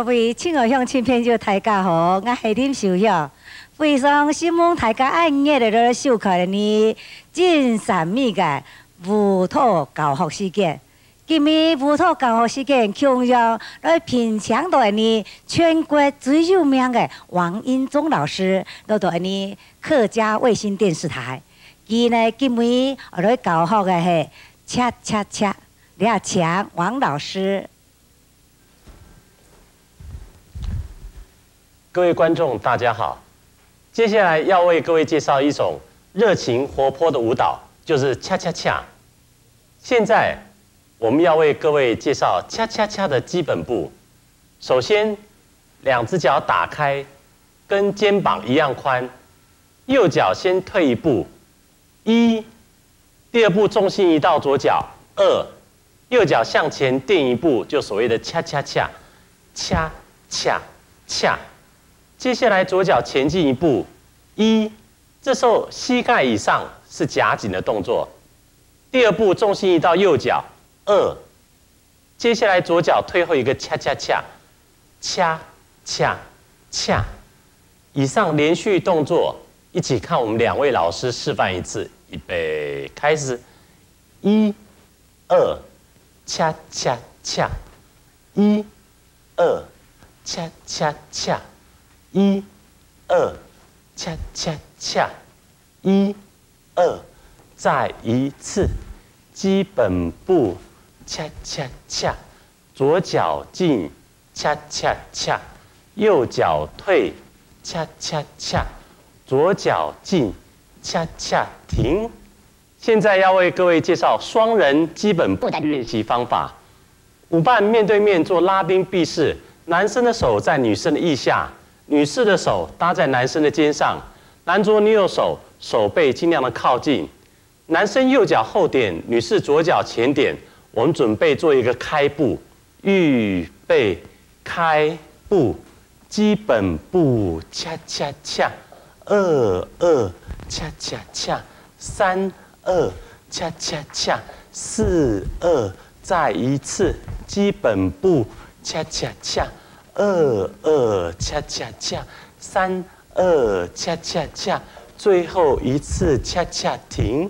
各位亲友乡亲朋友大家好，我是林秀晓，非常希望大家爱热的收看呢真善美嘅舞蹈教学事件。今日舞蹈教学事件强调来品尝到呢全国最有名嘅王英忠老师，来到呢客家卫星电视台。佢呢今日来教学嘅係恰恰恰李亚强王老师。 各位观众，大家好。接下来要为各位介绍一种热情活泼的舞蹈，就是恰恰恰。现在我们要为各位介绍恰恰恰的基本步。首先，两只脚打开，跟肩膀一样宽，右脚先退一步，一。第二步重心移到左脚，二。右脚向前垫一步，就所谓的恰恰恰，恰恰恰。 接下来左脚前进一步，一，这时候膝盖以上是夹紧的动作。第二步重心移到右脚，二，接下来左脚退后一个恰恰恰，恰恰恰。以上连续动作，一起看我们两位老师示范一次，预备开始，一，二，恰恰恰，一，二，恰恰恰。 一、二，恰恰恰，一、二，再一次，基本步，恰恰恰，左脚进，恰恰恰，右脚退，恰恰恰，左脚进，恰恰停。现在要为各位介绍双人基本步的练习方法。舞伴面对面做拉宾臂式，男生的手在女生的腋下。 女士的手搭在男生的肩上，男左女右手，手背尽量的靠近。男生右脚后点，女士左脚前点。我们准备做一个开步，预备开步，基本步恰恰恰，二二恰恰恰，三二恰恰恰，四二再一次，基本步恰恰恰。 二二恰恰恰，三二恰恰恰，最后一次恰恰停。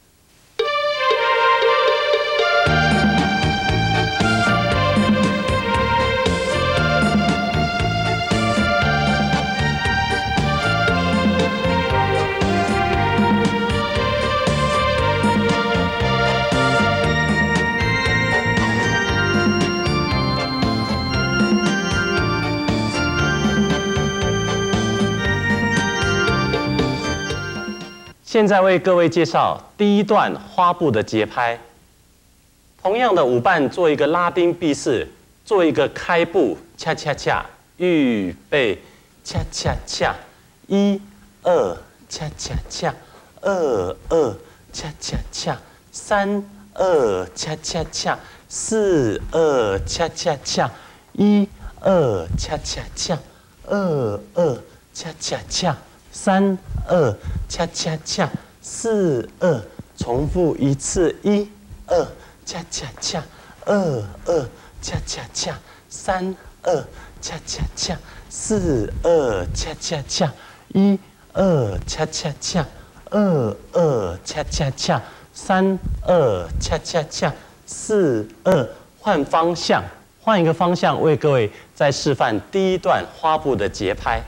现在为各位介绍第一段花步的节拍。同样的舞伴做一个拉丁臂式，做一个开步，恰恰恰，预备，恰恰恰，一、二，恰恰恰，二二，恰恰恰，三二，恰恰恰，四二，恰恰恰，一、二，恰恰恰，二二，恰恰恰。 三二恰恰恰，四二，重复一次，一二恰恰恰，二二恰恰恰，三二恰恰恰，四二恰恰恰，一二恰恰恰，二二恰恰恰，三二恰恰恰，四二换方向，换一个方向为各位再示范第一段花步的节拍。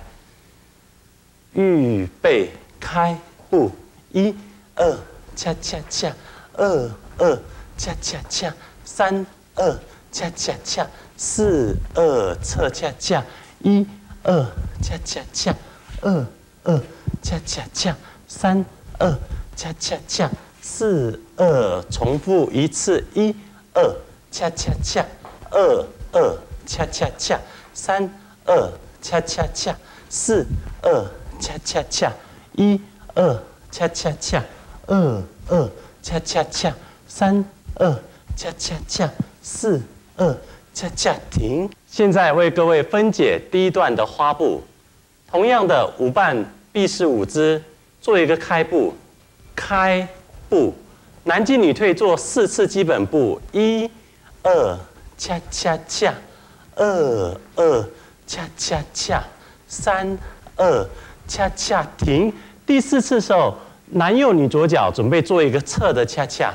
预备开步，一、二，恰恰恰，二二，恰恰恰，三二，恰恰恰，四二，侧恰恰，一、二，恰恰恰，二二，恰恰恰，三二，恰恰恰，四二，重复一次，一、二，恰恰恰，二二，恰恰恰，三二，恰恰恰，四二。 恰恰恰，一二恰恰恰，二二恰恰恰，三二恰恰恰，四二恰恰停。现在为各位分解第一段的花步。同样的舞伴臂式舞姿，做一个开步，开步，男进女退做4次基本步，一二恰恰恰， 2、2，恰恰恰，3、2，恰恰停。第4次的时候，男右女左脚准备做一个侧的恰恰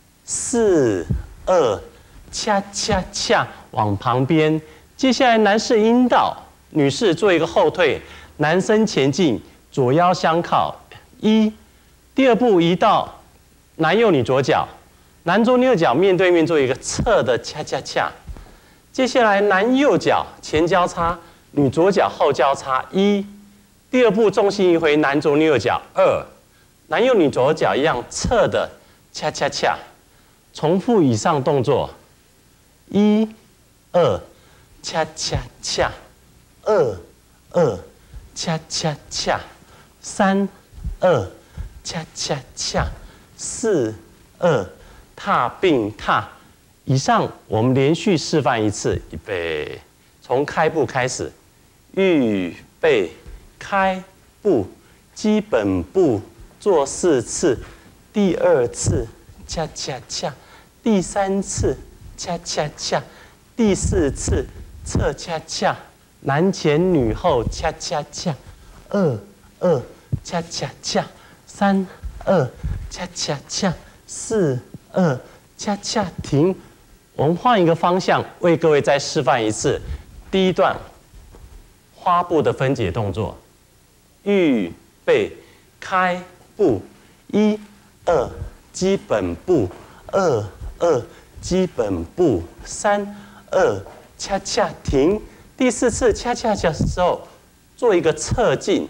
，4、2，恰恰恰往旁边。接下来男士阴道，女士做一个后退，男生前进，左腰相靠。1，第2步移到男右女左脚，男左女右脚面对面做一个侧的恰恰恰。接下来男右脚前交叉，女左脚后交叉。1，第2步重心移回男左女右脚。2，男右女左脚一样侧的恰恰恰。重复以上动作。1、2，恰恰恰。2、2，恰恰恰。3、2，恰恰恰。4、2，踏并踏。以上我们连续示范一次，预备，从开步开始，预备，开步，基本步做4次，第2次恰恰恰，第3次恰恰恰，第4次侧恰恰，男前女后恰恰恰，2、2，恰恰恰，3、2，恰恰恰，4、2，恰恰停。我们换一个方向，为各位再示范一次。第1段花步的分解动作，预备，开步，1、2，基本步，2、2，基本步，3、2，恰恰停。第4次恰恰恰的时候，做一个侧进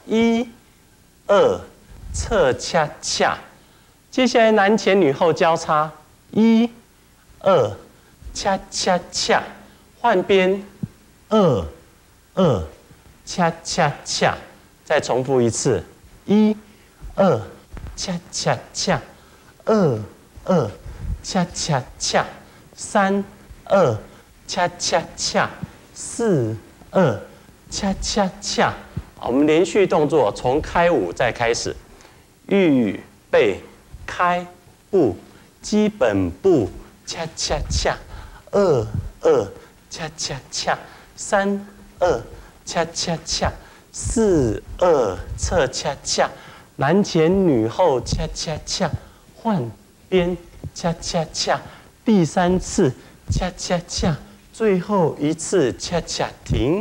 ，1、2，侧恰恰。接下来男前女后交叉，1、2，恰恰恰，换边，2、2，恰恰恰，再重复一次，1、2，恰恰恰，2、2，恰恰恰，3、2，恰恰恰，4、2，恰恰恰。我们连续动作从开舞再开始，预备，开步，基本步。恰恰恰，2、2，恰恰恰，3、2，恰恰恰，4、2，侧恰恰，男前女后恰恰恰，换边恰恰恰，第3次恰恰恰，最后一次恰恰停。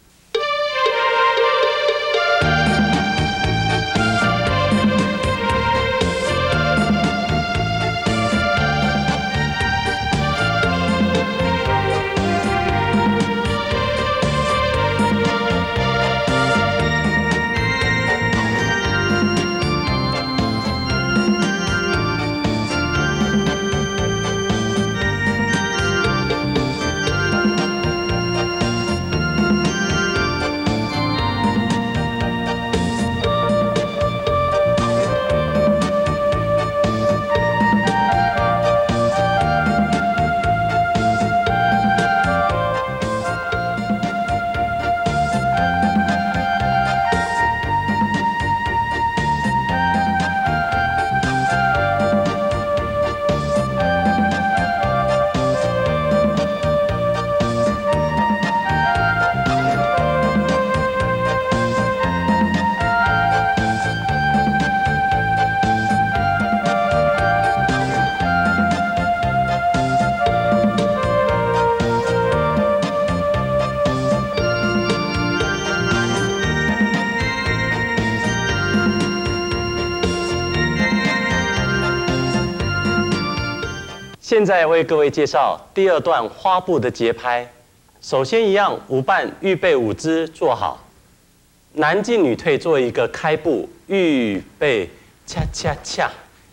现在为各位介绍第2段花步的节拍。首先一样舞伴预备舞姿做好，男进女退做一个开步，预备恰恰恰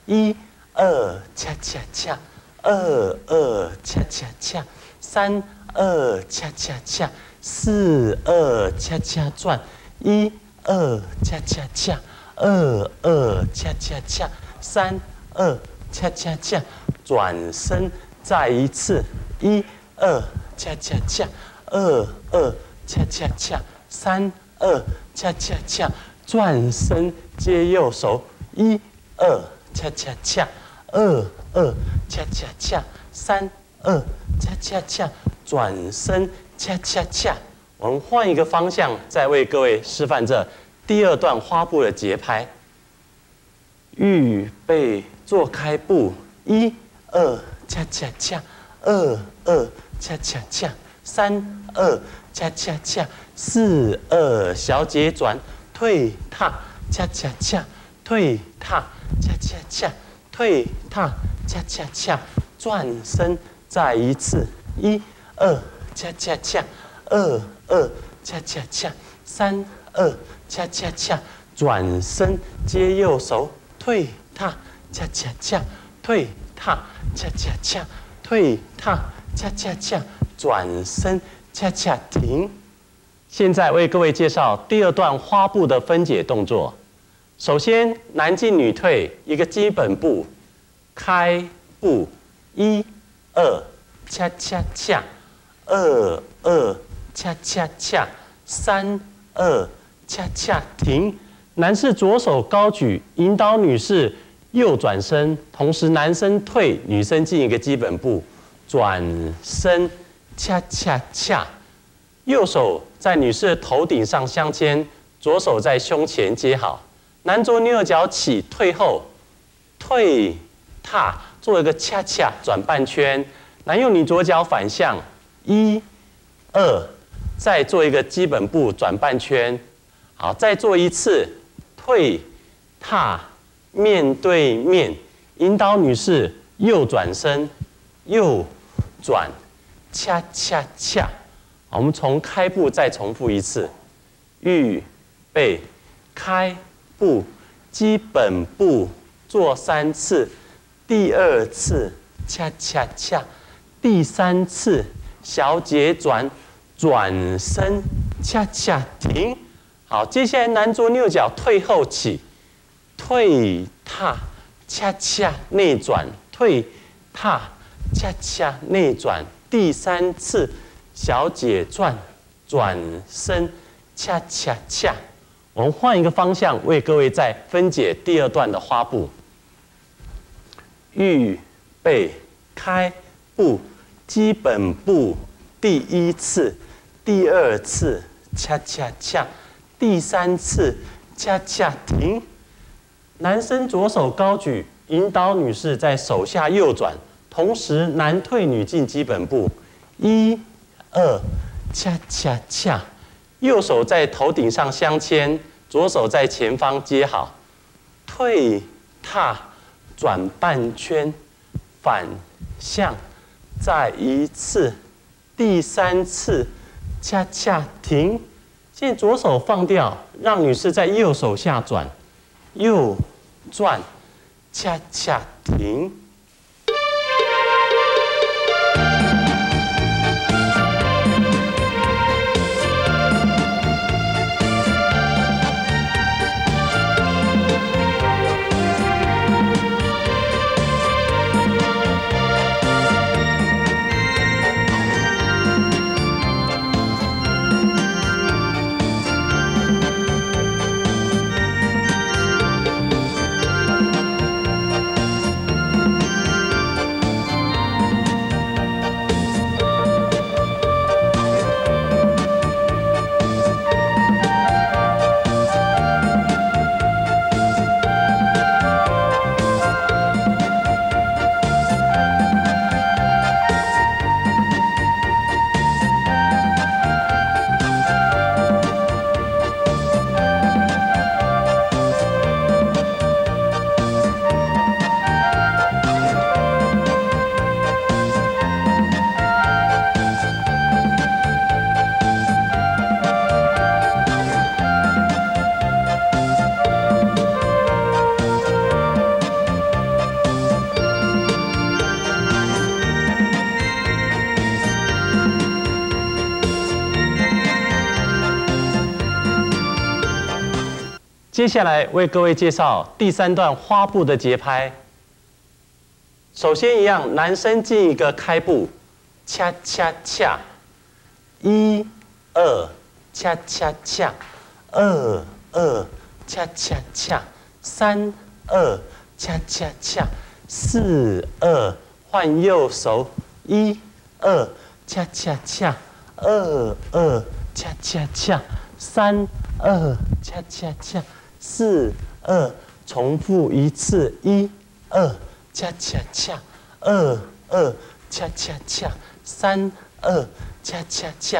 ，1、2，恰恰恰，2、2，恰恰恰，3、2，恰恰恰，4、2，恰恰转，1、2，恰恰恰，2、2，恰恰恰，3、2，恰恰恰。转身再一次，1、2，恰恰恰，2、2，恰恰恰，3、2，恰恰恰，转身接右手，1、2，恰恰恰，2、2，恰恰恰，3、2，恰恰恰，转身恰恰恰。我们换一个方向，再为各位示范这第二段花步的节拍。预备，做开步，1、2，恰恰恰，2、2，恰恰恰，3、2，恰恰恰，4、2，小节转，退踏，恰恰恰，退踏，恰恰恰，退踏，恰恰恰，转身，再一次，1、2，恰恰恰，2、2，恰恰恰，3、2，恰恰恰，转身接右手。退踏，恰恰恰，退踏，恰恰恰，退踏，恰恰恰，转身，恰恰停。现在为各位介绍第二段花步的分解动作。首先，男进女退，一个基本步，开步，1、2，恰恰恰，2、2，恰恰恰，3、2，恰恰停。男士左手高举，引导女士右转身，同时男生退，女生进一个基本步，转身，恰恰恰。右手在女士的头顶上相牵，左手在胸前接好。男左女右脚起，退后，退踏，做一个恰恰转半圈。男右女左脚反向，1、2，再做一个基本步转半圈。好，再做一次。退踏，面对面，引导女士右转身，右转，恰恰恰。好，我们从开步再重复一次，预备，开步，基本步做3次，第2次恰恰恰，第3次小节转，转身，恰恰停。好，接下来男左右脚退后起，退踏，恰恰内转，退踏，恰恰内转，第3次小节转，转身，恰恰恰。我们换一个方向，为各位再分解第二段的花步。预备，开步，基本步，第1次，第2次，恰恰恰。第3次，恰恰停。男生左手高举，引导女士在手下右转，同时男退女进基本步。1、2，恰恰恰。右手在头顶上相牵，左手在前方接好。退踏，转半圈，反向，再一次，第3次，恰恰停。现在左手放掉，让女士在右手下转，右转，恰恰停。接下来为各位介绍第3段花步的节拍。首先一样，男生进一个开步，恰恰恰，1、2，恰恰恰，2、2，恰恰恰，3、2，恰恰恰，4、2，换右手，1、2，恰恰恰 2、2，恰恰恰，3、2，恰恰恰，4、2，重复一次，1、2，恰恰恰，2、2，恰恰恰，3、2，恰恰恰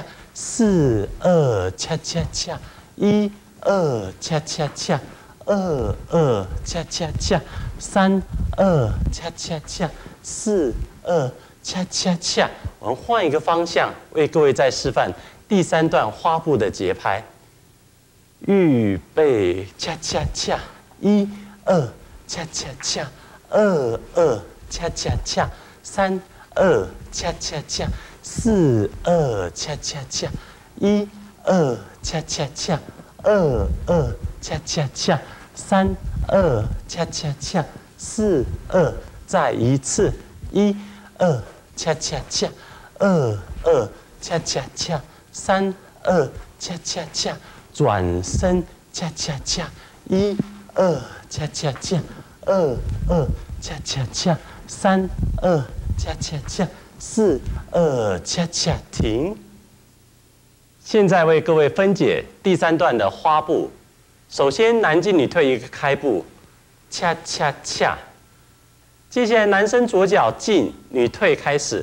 ，4、2，恰恰恰，1、2，恰恰恰，2、2，恰恰恰，3、2，恰恰恰，4、2，恰恰恰。我们换一个方向，为各位再示范第3段花步的节拍。预备，恰恰恰，1、2，恰恰恰，2、2，恰恰恰，3、2，恰恰恰，4、2，恰恰恰，1、2，恰恰恰，2、2，恰恰恰，3、2，恰恰恰，4、2，再一次，1、2，恰恰恰，2、2，恰恰恰，3、2，恰恰恰，转身，恰恰恰，1、2，恰恰恰，2、2，恰恰恰，3、2，恰恰恰，4、2，恰恰停。现在为各位分解第3段的花步。首先，男进女退一个开步，恰恰恰。接下来，男生左脚进，女退开始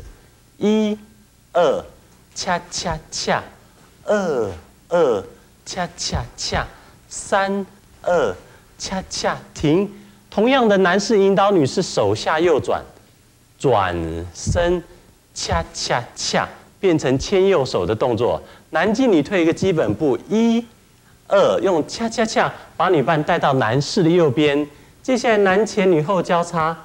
，1、2，恰恰恰，2、2，恰恰恰，3、2，恰恰停。同样的，男士引导女士手下右转，转身，恰恰恰，变成牵右手的动作。男进女退一个基本步，1、2，用恰恰恰把女伴带到男士的右边。接下来男前女后交叉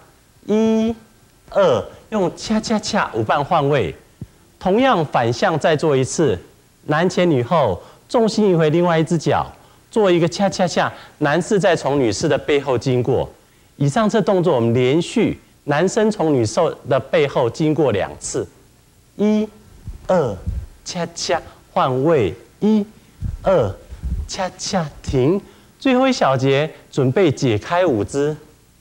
，1、2，用恰恰恰舞伴换位。同样反向再做一次，男前女后，重心移回另外一只脚，做一个恰恰恰，男士再从女士的背后经过。以上这动作我们连续，男生从女士的背后经过2次，1、2，恰恰换位，1、2，恰恰停。最后一小节准备解开舞姿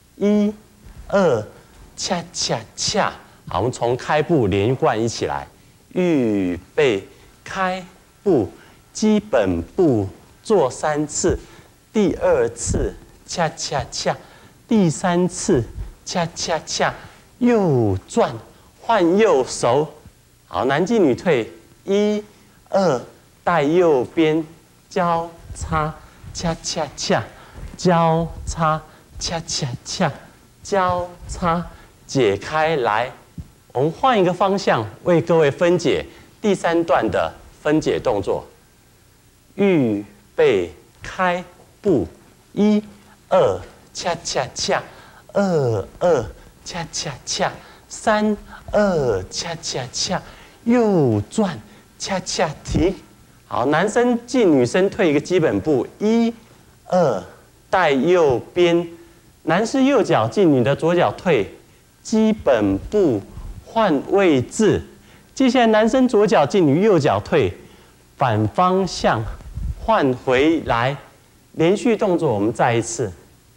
，1、2，恰恰恰。好，我们从开步连贯一起来，预备开步，基本步做3次，第2次恰恰恰，第3次恰恰恰，右转换右手。好，男进女退，1、2，带右边交叉，恰恰恰，交叉，恰恰恰，交叉，解开来。我们换一个方向，为各位分解第3段的分解动作。预备开步，1、2，恰恰恰，2、2，恰恰恰，3、2，恰恰恰，右转，恰恰停。好，男生进，女生退一个基本步，1、2，带右边，男士右脚进，女的左脚退，基本步换位置。接下来男生左脚进，女右脚退，反方向换回来。连续动作我们再一次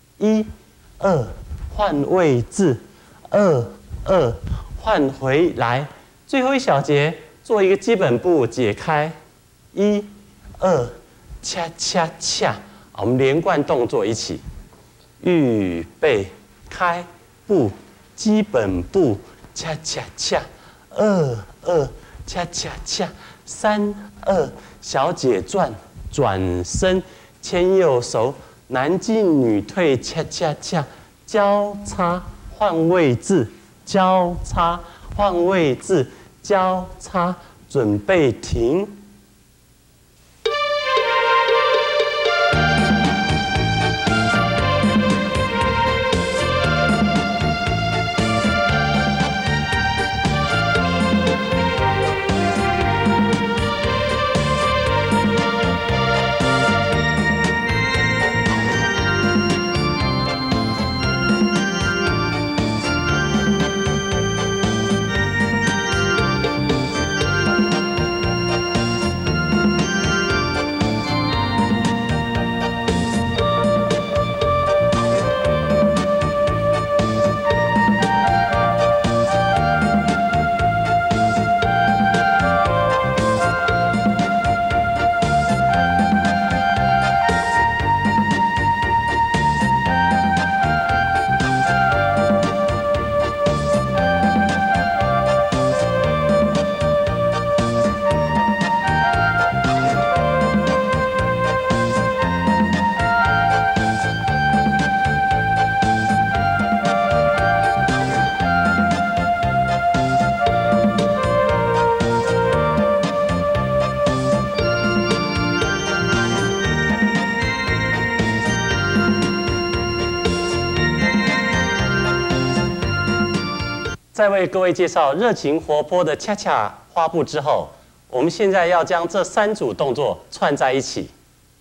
，1、2，换位置，2、2，换回来。最后一小节做一个基本步解开。1、2，恰恰恰，我们连贯动作一起，预备开步，基本步，恰恰恰，2、2，恰恰恰，3、2，小姐转，转身，牵右手，男进女退，恰恰恰，交叉换位置，交叉换位置，交叉，准备停。 在为各位介绍热情活泼的恰恰花步之后，我们现在要将这3组动作串在一起。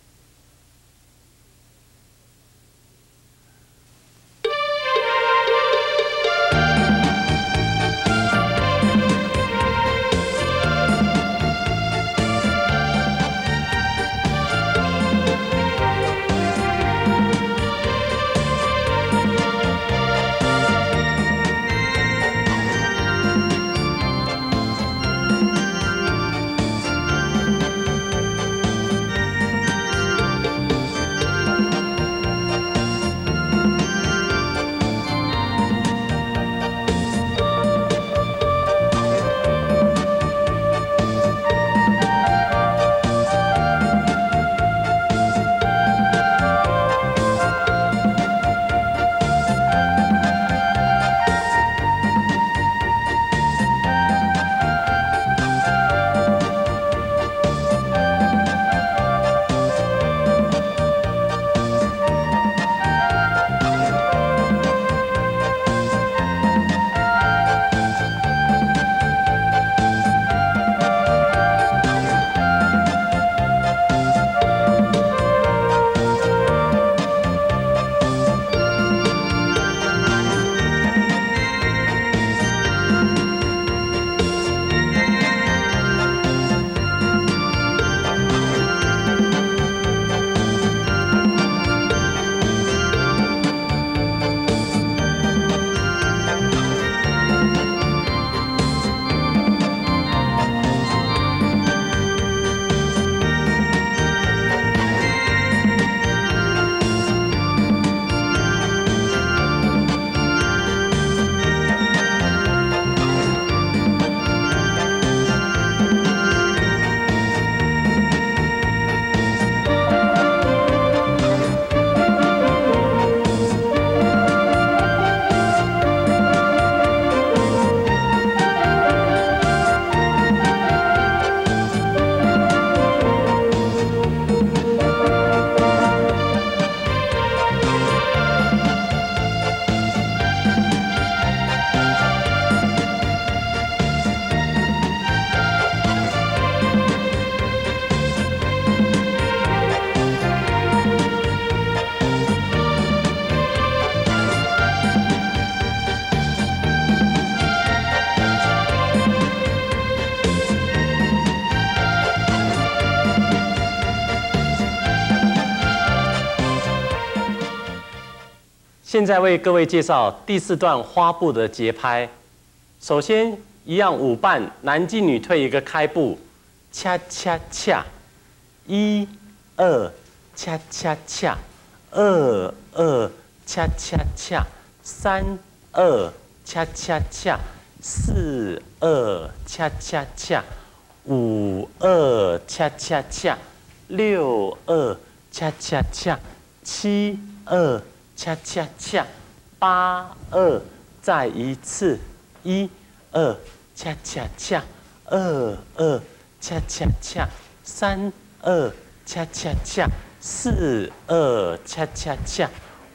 现在为各位介绍第4段花步的节拍。首先，一样舞伴，男进女退一个开步，恰恰恰，1、2，恰恰恰，2、2，恰恰恰，3、2，恰恰恰，4、2，恰恰恰，5、2，恰恰恰，6、2，恰恰恰，7、2。恰恰恰，8、2，再一次，1、2，恰恰恰，2、2，恰恰恰，3、2，恰恰恰，4、2，恰恰恰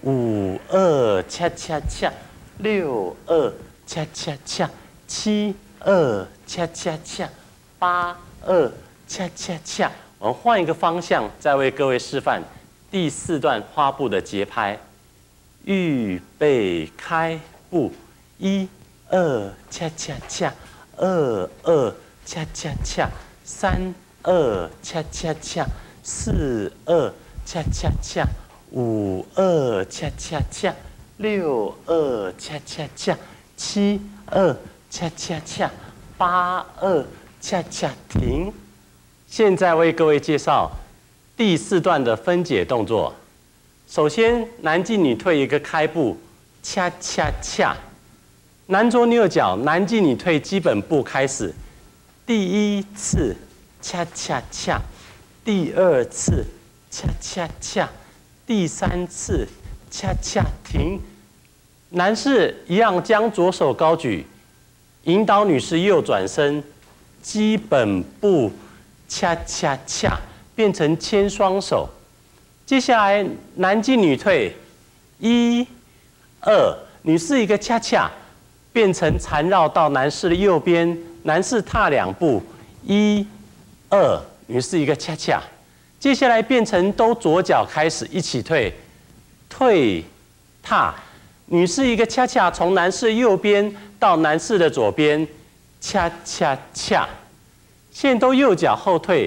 ，5、2，恰恰恰，6、2，恰恰恰，7、2，恰恰恰，8、2，恰恰恰。我们换一个方向，再为各位示范第4段花步的节拍。预备开步，1、2，恰恰恰，2、2，恰恰恰，3、2，恰恰恰，4、2，恰恰恰，5、2，恰恰恰，6、2，恰恰恰，7、2，恰恰恰，8、2，恰恰停。现在为各位介绍第4段的分解动作。首先，男进女退一个开步，恰恰恰，男左女右脚，男进女退基本步开始。第1次恰恰恰，第2次恰恰恰，第3次恰恰停。男士一样将左手高举，引导女士右转身，基本步恰恰恰变成牵双手。接下来男进女退，1、2，女士一个恰恰变成缠绕到男士的右边，男士踏2步，1、2，女士一个恰恰。接下来变成都左脚开始一起退，退踏，女士一个恰恰，从男士右边到男士的左边，恰恰恰。现在都右脚后退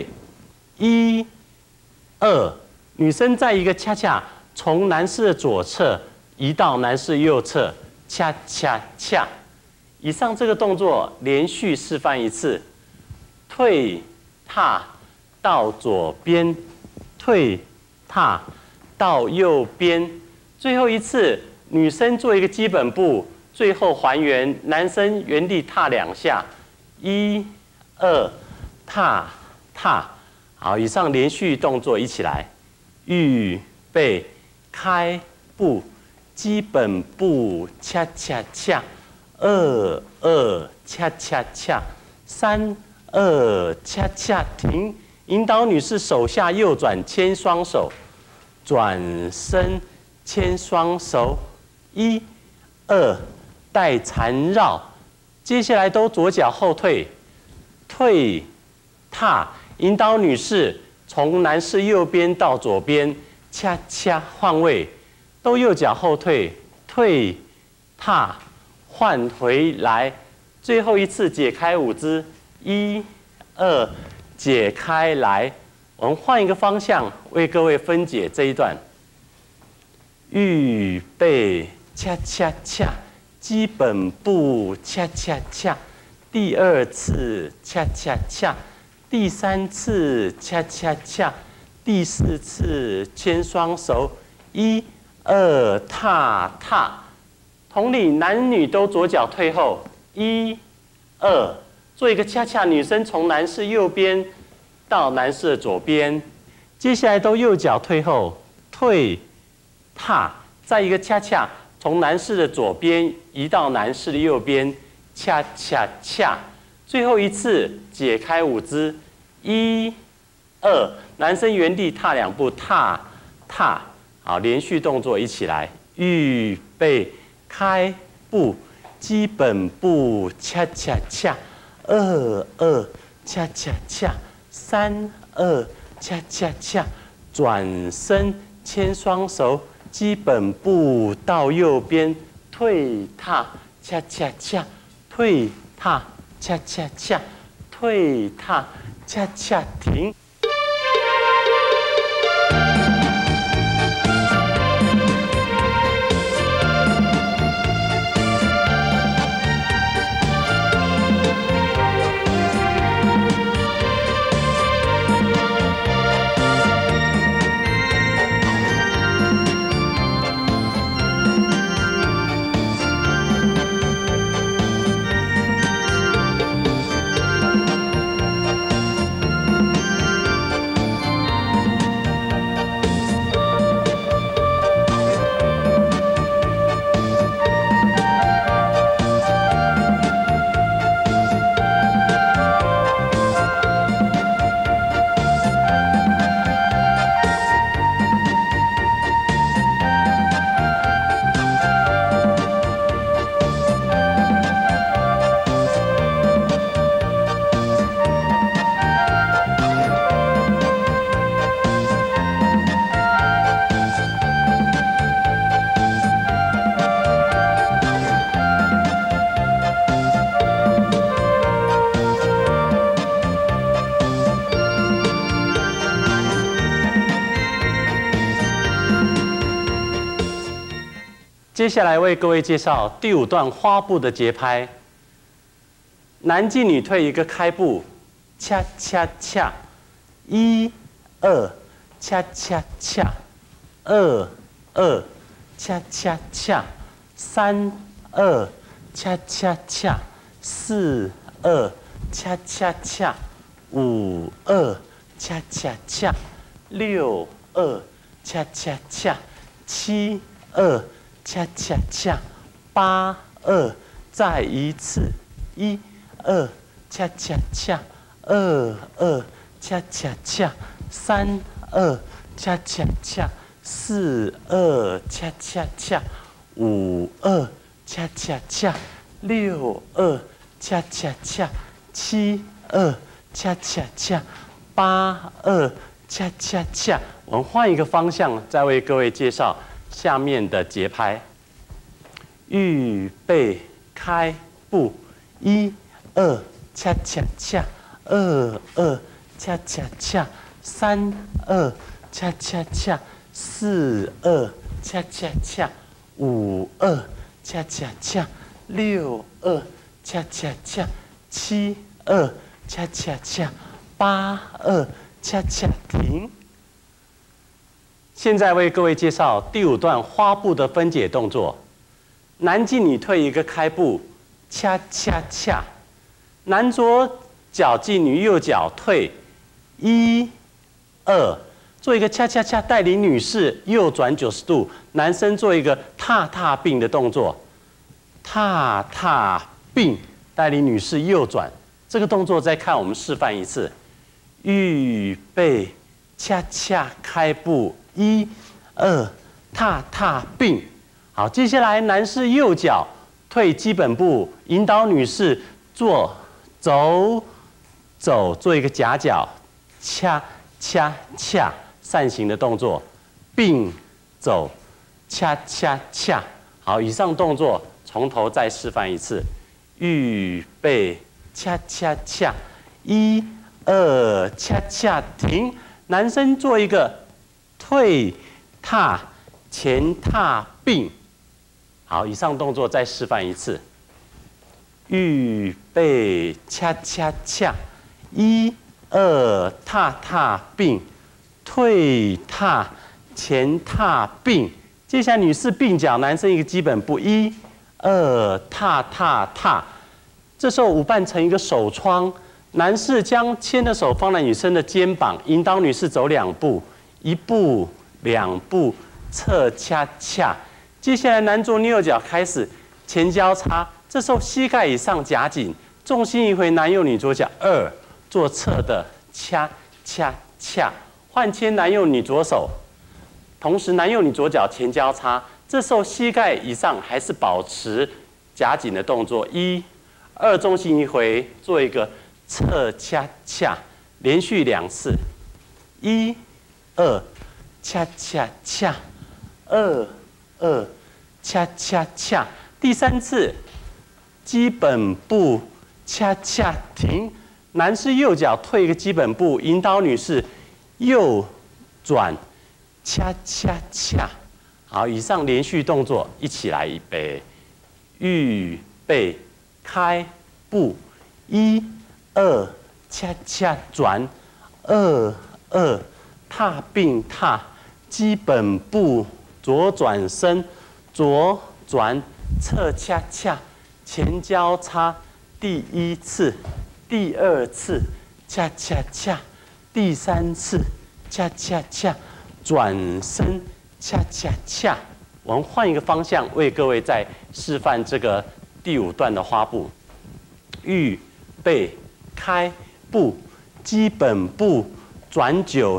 ，1、2，女生再一个恰恰，从男士的左侧移到男士右侧，恰恰恰。以上这个动作连续示范一次，退踏到左边，退踏到右边，最后一次女生做一个基本步，最后还原，男生原地踏2下，1、2，踏踏。好，以上连续动作一起来，预备开步，基本步恰恰恰，2、2，恰恰恰，3、2，恰恰停。引导女士手下右转，牵双手，转身牵双手，1、2，带缠绕。接下来都左脚后退，退踏，引导女士从男士右边到左边，恰恰换位，都右脚后退，退踏换回来。最后一次解开舞姿，1、2。解开来，我们换一个方向为各位分解这一段。预备，恰恰恰，基本步恰恰恰，第2次恰恰恰，第3次恰恰恰，第4次牵双手，1、2，踏踏。同理，男女都左脚退后，1、2。做一个恰恰，女生从男士右边到男士的左边，接下来都右脚退后，退踏，再一个恰恰，从男士的左边移到男士的右边，恰恰恰。最后一次解开舞姿，1、2，男生原地踏2步，踏踏。好，连续动作一起来，预备开步，基本步恰恰恰。2、2，恰恰恰，3、2，恰恰恰，转身牵双手，基本步到右边，退踏，恰恰恰，退踏，恰恰恰，退踏，恰恰停。接下来为各位介绍第5段花步的节拍。男进女退一个开步，恰恰恰，1、2，恰恰恰，2、2，恰恰恰，3、2，恰恰恰，4、2，恰恰恰，5、2，恰恰恰，6、2，恰恰恰，7、2。恰恰恰，8、2，再一次，1、2，恰恰恰，2、2，恰恰恰，3、2，恰恰恰，4、2，恰恰恰，5、2，恰恰恰 ，6、2，恰恰恰，7、2，恰恰恰，8、2，恰恰恰。我们换一个方向，再为各位介绍下面的节拍。预备，开步，1、2，恰恰恰，2、2，恰恰恰，3、2，恰恰恰，4、2，恰恰恰，5、2，恰恰恰，6、2，恰恰恰，7、2，恰恰恰，8、2，恰恰停。现在为各位介绍第5段花步的分解动作。男进女退一个开步，恰恰恰。男左脚进女右脚退，1、2，做一个恰恰恰，带领女士右转90度。男生做一个踏踏并的动作，踏踏并，带领女士右转。这个动作再看我们示范一次。预备，恰恰开步，1、2，踏踏并。好，接下来男士右脚退基本步，引导女士走，做一个夹脚，恰恰恰，扇形的动作，并走，恰恰恰。好，以上动作从头再示范一次。预备，恰恰恰，1、2，恰恰停。男生做一个退踏前踏并。好，以上动作再示范一次。预备，恰恰恰，1、2，踏踏并，退踏前踏并。接下来女士并脚，男生一个基本步，1、2，踏踏踏。这时候舞伴成一个手窗，男士将牵的手放在女生的肩膀，引导女士走2步，1步、2步，侧恰恰。接下来男左女右脚开始前交叉，这时候膝盖以上夹紧，重心移回男右女左脚，2，做侧的恰恰恰，换牵男右女左手，同时男右女左脚前交叉，这时候膝盖以上还是保持夹紧的动作，1、2，重心移回，做一个侧恰恰，连续2次，1、2，恰恰恰，2、2，恰恰恰。第3次，基本步恰恰停。男士右脚退一个基本步，引导女士右转恰恰恰。好，以上连续动作一起来，预备，开步，1、2，恰恰转，2、2，踏并踏，基本步。左转身，左转，侧恰恰，前交叉，第1次，第2次，恰恰恰，第3次，恰恰恰，转身，恰恰恰。我们换一个方向，为各位再示范这个第5段的花步。预备，开步，基本步，转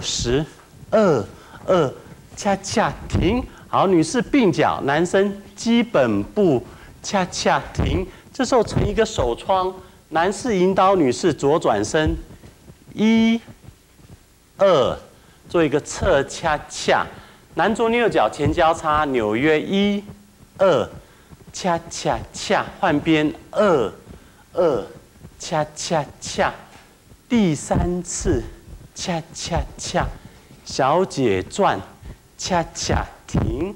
90，2、2，恰恰停。好，女士并脚，男生基本步恰恰停。这时候成一个手窗，男士引导女士左转身，1、2，做一个侧恰恰。男左女右脚前交叉，纽约1、2，恰恰恰，换边2、2，恰恰恰。第3次，恰恰恰，小姐转，恰恰停。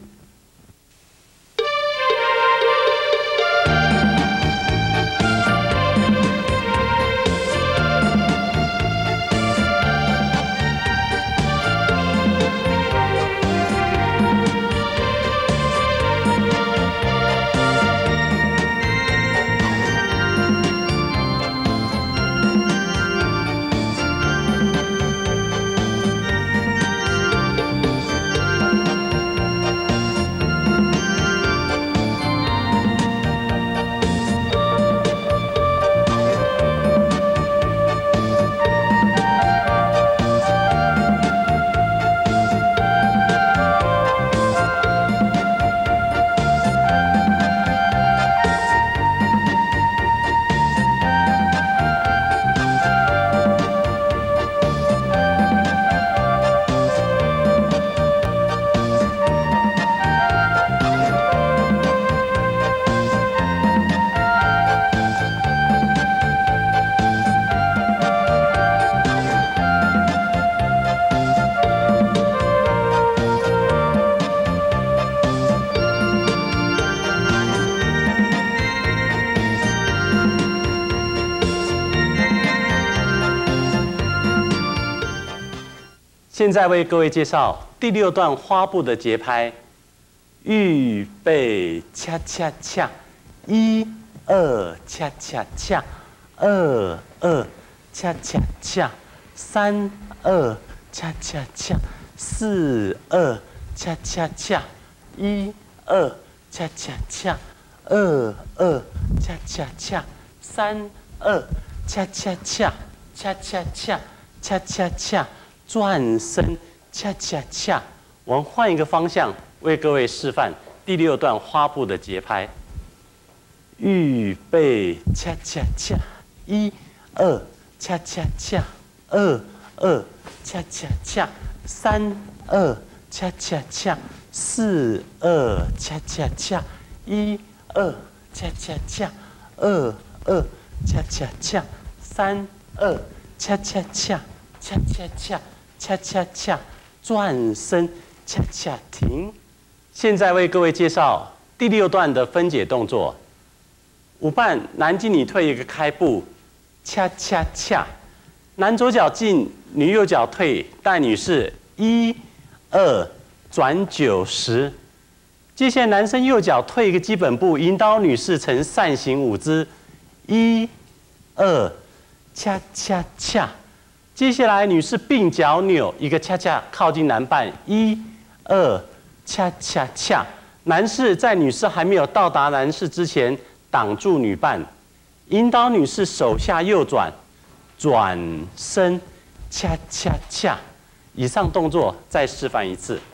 现在为各位介绍第6段花步的节拍。预备，恰恰恰，1、2，恰恰恰，2、2，恰恰恰，3、2，恰恰恰，4、2，恰恰恰，1、2，恰恰恰，2、2，恰恰恰，3、2，恰恰恰，恰恰恰，恰恰恰，转身，恰恰恰。我们换一个方向。为各位示范第6段花步的节拍。预备，恰恰恰，1、2，恰恰恰，2、2，恰恰恰，3、2，恰恰恰，4、2，恰恰恰，1、2，恰恰恰，2、2，恰恰恰，3、2，恰恰恰，恰恰恰，恰恰恰，转身，恰恰停。现在为各位介绍第6段的分解动作。舞伴男进女退一个开步，恰恰恰，男左脚进，女右脚退，带女士1、2，转90。接下来男生右脚退一个基本步，引导女士呈扇形舞姿，1、2，恰恰恰。接下来女士并脚扭一个恰恰靠近男伴，1、2。恰恰恰，男士在女士还没有到达男士之前，挡住女伴，引导女士手下右转，转身，恰恰恰。以上动作再示范一次。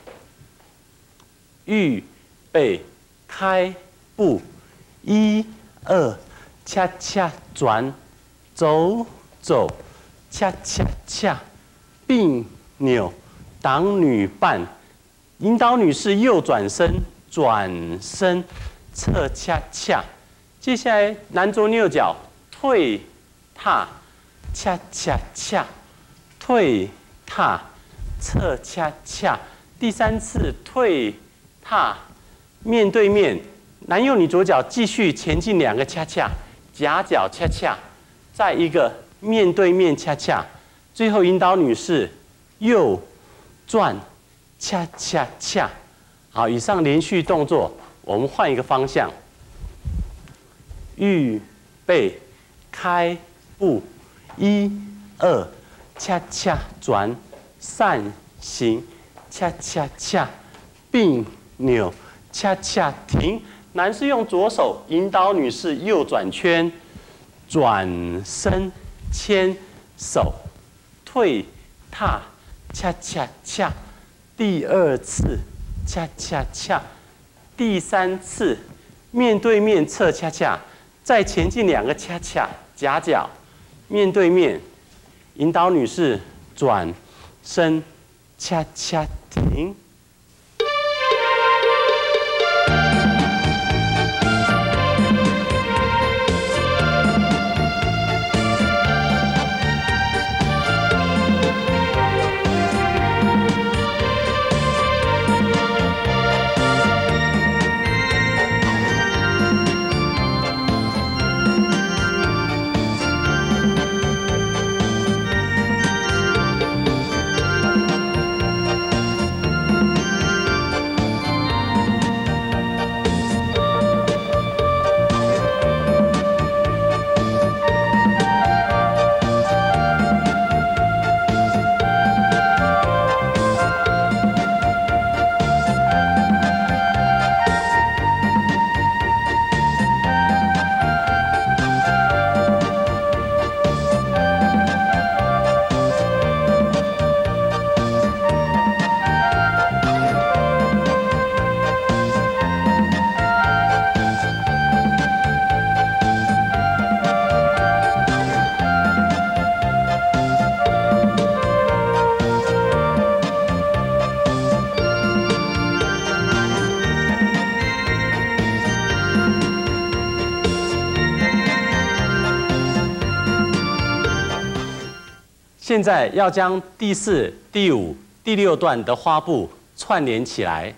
预备，开步，1、2，恰恰转，走走，恰恰恰，并扭，挡女伴。引导女士右转身，转身，侧恰恰。接下来男左右脚退踏，恰恰恰，退踏，侧恰恰。第3次退踏，面对面，男右女左脚继续前进2个恰恰，夹脚恰恰，再一个面对面恰恰，最后引导女士右转。恰恰恰，好，以上连续动作，我们换一个方向。预备，开步，1、2，恰恰转，扇形，恰恰恰，并扭，恰恰停。男士用左手引导女士右转圈，转身，牵手，退踏，恰恰恰。第2次，恰恰恰；第3次，面对面侧恰恰，再前进2个恰恰，夹脚，面对面，引导女士转身，恰恰停。现在要将第4、第5、第6段的花步串联起来。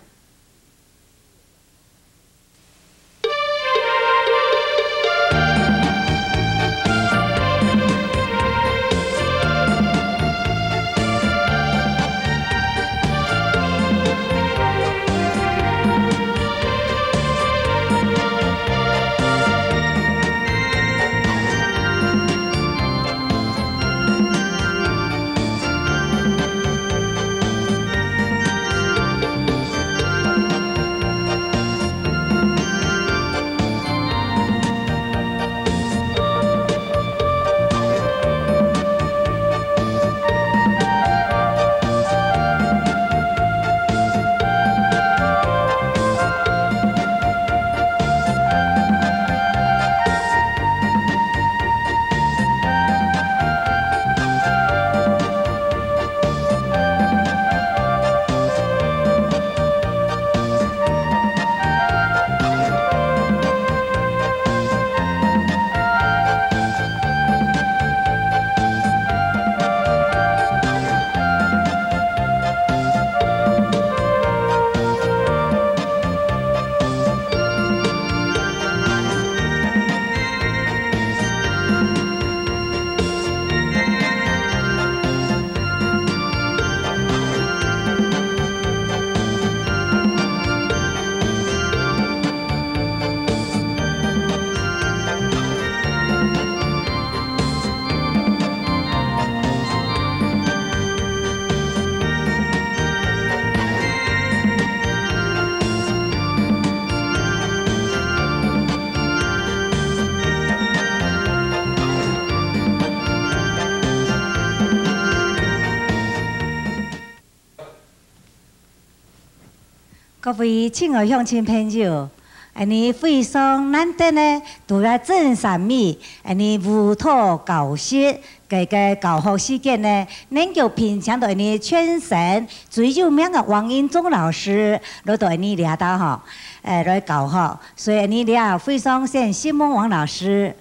各位亲爱乡亲朋友，非常难得呢，除了真善美，舞蹈教室个教学时间呢，能够品尝到全省最有名的王英忠老师来到聊到吼，来教学，所以你也非常谢谢孟王老师。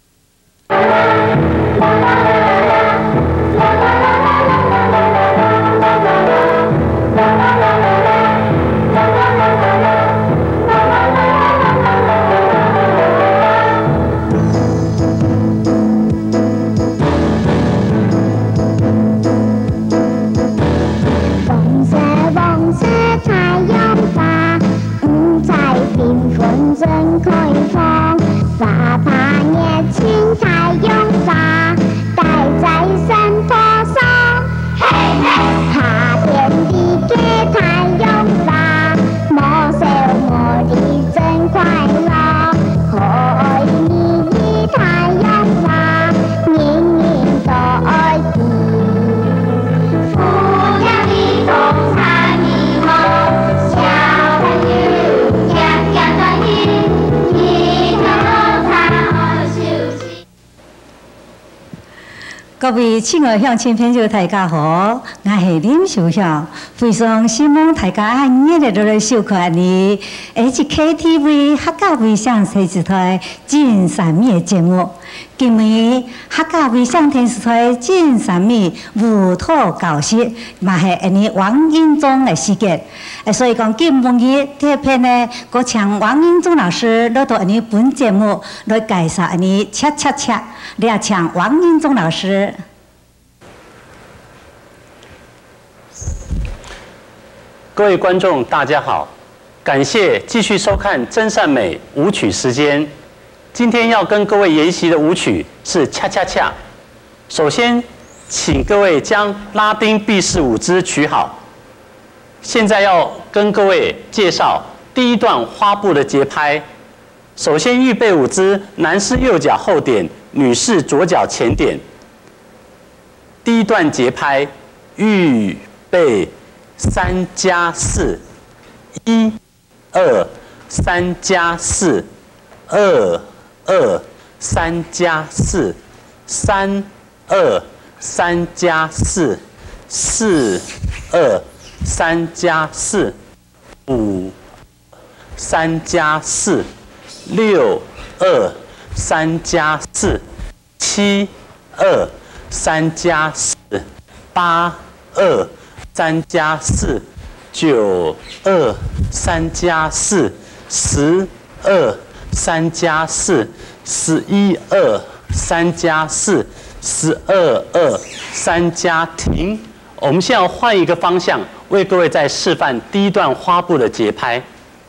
真开放，发把年轻太勇发，带在山坡上，爬天地给太勇发，莫笑莫离真快乐，可你太勇发，年年都爱听，富养的风采迷茫，小朋友样样的你。 各位亲爱乡亲朋友，大家好，我是林秀香，非常希望大家按热烈来收看你 HKTV 客家卫视电视台真善美的节目。今日客家卫视电视台真善美舞蹈教室，嘛是王英忠的时间。所以讲今日这篇呢，我请王英忠老师来到本节目来介绍恰恰恰，来请王英忠老师。 各位观众，大家好，感谢继续收看真善美舞曲时间。今天要跟各位研习的舞曲是恰恰恰。首先，请各位将拉丁毕氏舞姿取好。现在要跟各位介绍第一段花步的节拍。首先预备舞姿，男士右脚后点，女士左脚前点。第一段节拍，预备3+4，1、2、3+4，2、2、3+4，3、2、3+4，4、2、3+4，5、3+4，6、2、3+4，7、2、3+4，8、2、3+4，9、2、3+4，12、3+4，11、2、3+4，12、2、3+停。我们现在要换一个方向，为各位再示范第一段花步的节拍。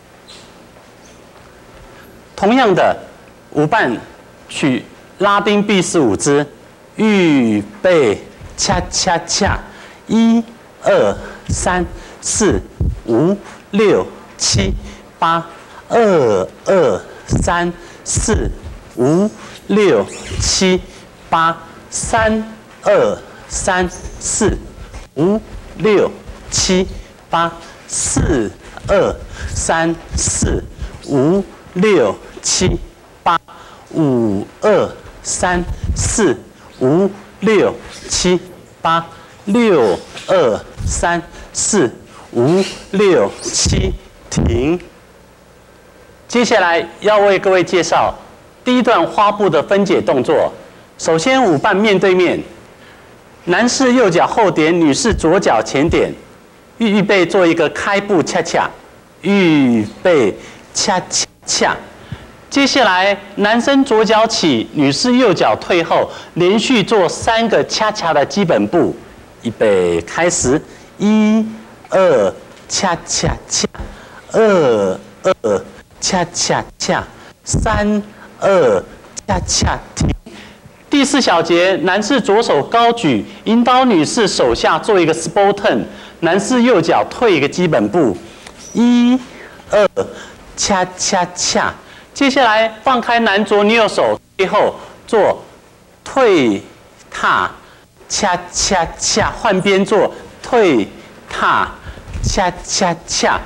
同样的，舞伴取拉丁毕氏舞姿，预备恰恰恰，1、2、3、4、5、6、7、8，2、2、3、4、5、6、7、8，3、2、3、4、5、6、7、8，4、2、3、4、5、6、7、8，5、2、3、4、5、6、7、8，6、2、3、4、5、6、7，停。接下来要为各位介绍第一段花步的分解动作。首先，舞伴面对面，男士右脚后点，女士左脚前点，预备做一个开步恰恰，预备恰恰恰。接下来，男生左脚起，女士右脚退后，连续做3个恰恰的基本步。预备开始，1、2、恰恰恰，2、2、恰恰恰，3、2、恰恰停。第4小节，男士左手高举，引导女士手下做一个 sport turn， 男士右脚退一个基本步，1、2、恰恰恰。接下来放开男左女右手，最后做退踏恰恰恰，换边做退踏恰恰恰。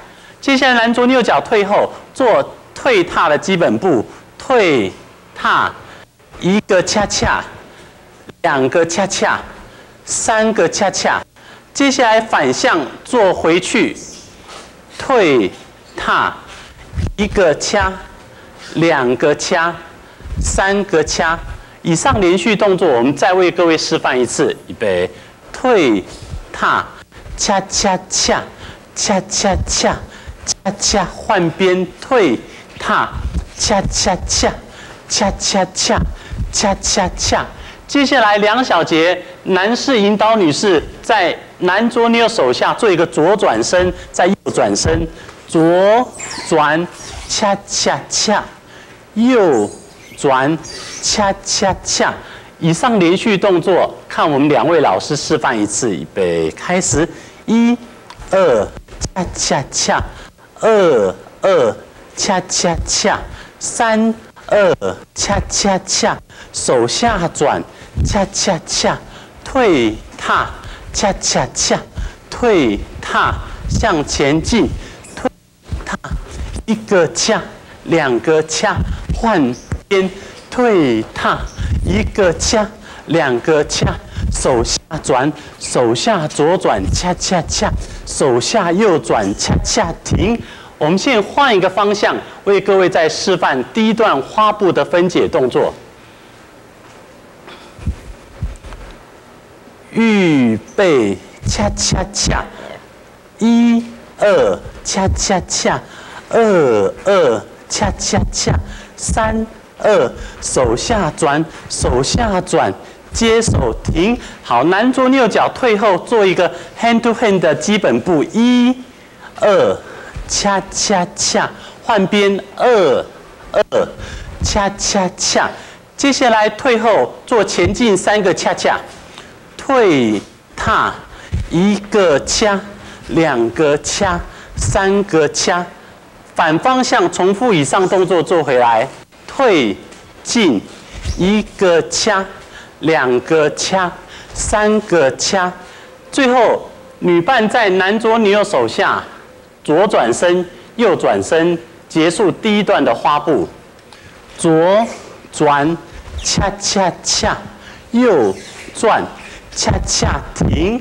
接下来男左女右脚退后，做退踏的基本步，退踏，1个恰恰，2个恰恰，3个恰恰。接下来反向做回去，退踏，1个掐，2个掐，3个掐。以上连续动作，我们再为各位示范一次。预备，退踏，恰恰恰，恰恰恰，恰恰换边，退踏，恰恰恰，恰恰恰，恰恰恰。接下来2小节，男士引导女士在男左女右手下做一个左转身，再右转身，左转，恰恰恰，右转，恰恰恰。以上连续动作，看我们2位老师示范一次。预备，开始，1、2，恰恰恰，2、2，恰恰恰，3、2，恰恰恰，手下转，恰恰恰，退踏，恰恰恰，退踏，向前进，退踏，1个恰，2个恰，换边，退踏，1个恰，2个恰，手下转，手下左转，恰恰恰，手下右转，恰恰停。我们现在换一个方向，为各位再示范第一段花步的分解动作。预备，恰恰恰，1、2，恰恰恰，2、2，恰恰恰，3、2，手下转，手下转，接手停。好，男左女右脚退后，做一个 hand to hand 的基本步，1、2，恰恰恰，换边，2、2，恰恰恰。接下来退后做前进3个恰恰，退踏，1个掐，2个掐，3个掐。反方向重复以上动作做回来，退进，1个掐，2个掐，3个掐。最后女伴在男左女右手下左转身右转身，结束第一段的花步。左转，恰恰恰，右转，恰恰停。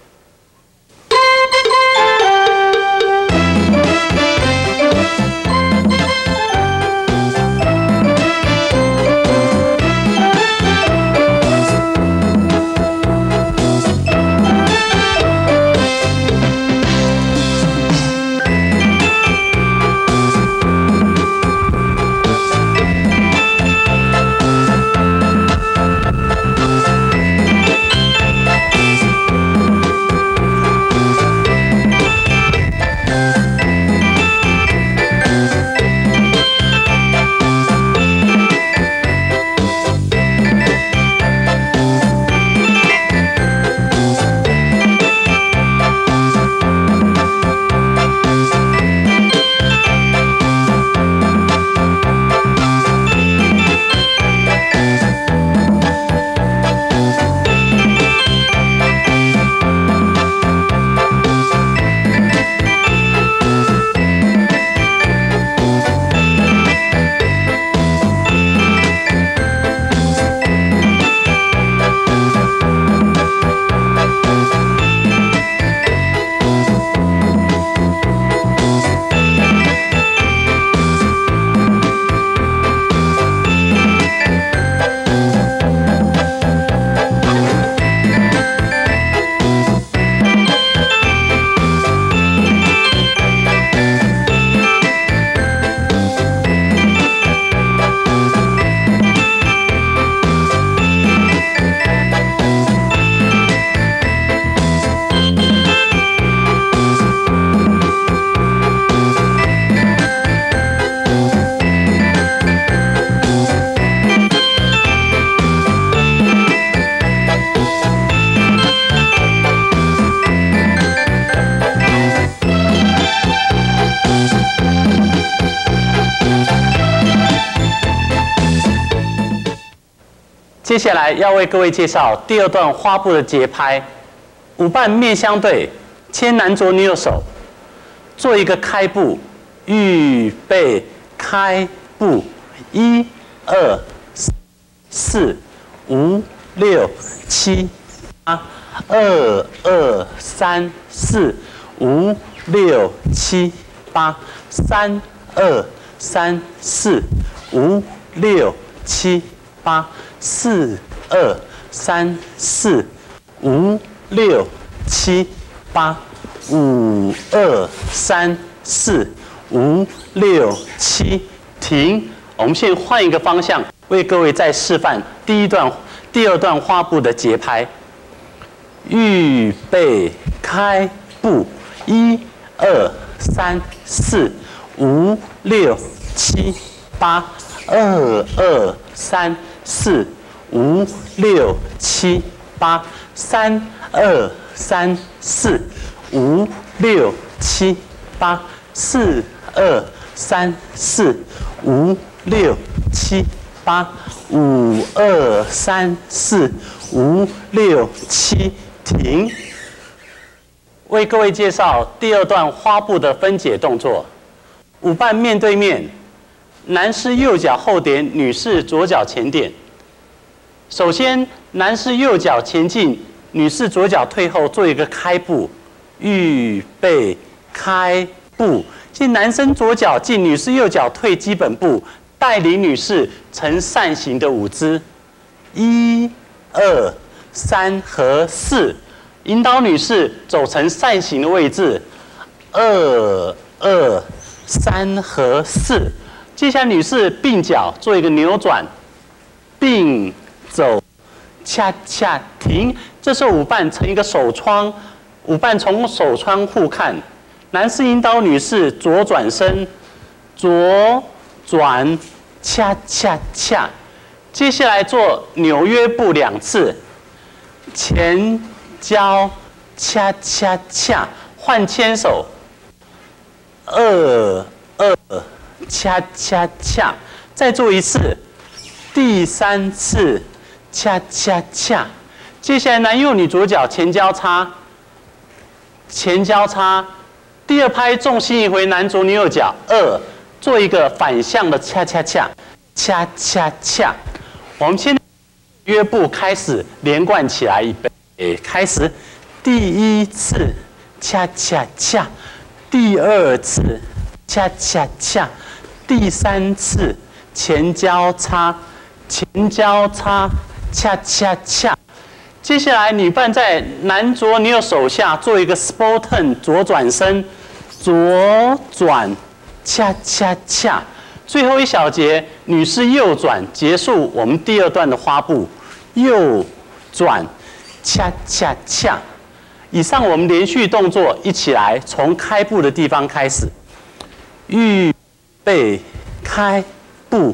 接下来要为各位介绍第二段花步的节拍，舞伴面相对，牵男左女右手， 做一个开步，预备开步，1、2、4、5、6、7、8。2、2、3、4、5、6、7、8。3、2、3、4、5、6、7、8。4、2、3、4、5、6、7、8。5、2、3、4、5、6、7，停。我们现在换一个方向，为各位再示范第二段花步的节拍。预备开步，1、2、3、4、5、6、7、8。2、2、3、4、5、6、7、8。3、2、3、4、5、6、7、8。4、2、3、4、5、6、7、8。5、2、3、4、5、6、7，停。为各位介绍第二段花步的分解动作。舞伴面对面，男士右脚后点，女士左脚前点。首先，男士右脚前进，女士左脚退后，做一个开步。预备开步。即男生左脚进，女士右脚退，基本步，带领女士呈扇形的舞姿。1、2、3和4，引导女士走成扇形的位置。2、2、3和4。接下来女士并脚做一个扭转，并走，恰恰停。这时候舞伴成一个手窗，舞伴从手窗互看。男士引导女士左转身，左转，恰恰恰。接下来做纽约步2次，前交，恰恰恰，换牵手。2、2，恰恰恰，再做一次，第3次，恰恰恰。接下来男右女左脚前交叉，前交叉。第二拍重心移回男左女右脚，2，做一个反向的恰恰恰，恰恰恰。我们现在约步开始连贯起来，预备开始。第1次恰恰恰，第2次恰恰恰，第3次前交叉，前交叉，恰恰恰。接下来女伴在男左女右手下做一个 sport turn 左转身，左转，恰恰恰。最后一小节，女士右转，结束我们第二段的花步。右转，恰恰恰。以上我们连续动作一起来，从开步的地方开始。预备开步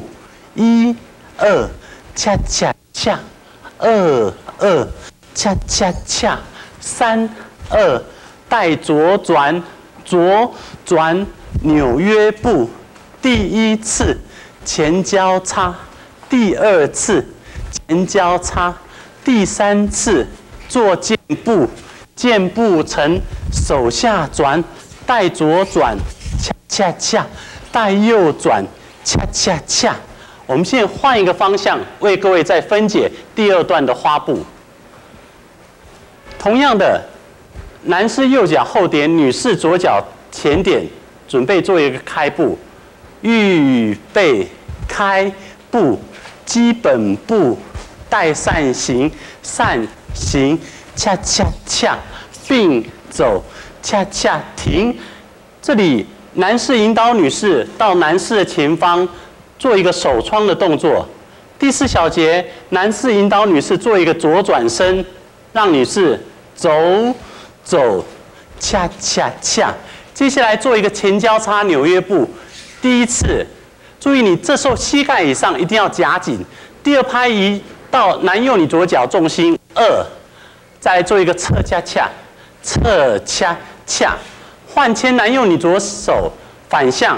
，1、2，恰恰恰，2、2，恰恰恰，3、2，带左转，左转，纽约步。第1次前交叉，第2次前交叉，第3次做箭步，箭步成手下转，带左转，恰恰恰，带右转，恰恰恰。我们现在换一个方向，为各位再分解第二段的花步。同样的，男士右脚后点，女士左脚前点，准备做一个开步。预备开步，基本步，带扇形，扇形，恰恰恰，并走，恰恰停。这里男士引导女士到男士的前方，做一个手窗的动作。第4小节，男士引导女士做一个左转身，让女士走走，恰恰恰。接下来做一个前交叉纽约步。第1次，注意你这时候膝盖以上一定要夹紧。第2拍移到男右你左脚重心2，再来做一个侧恰恰，侧恰恰，换牵男右你左手反向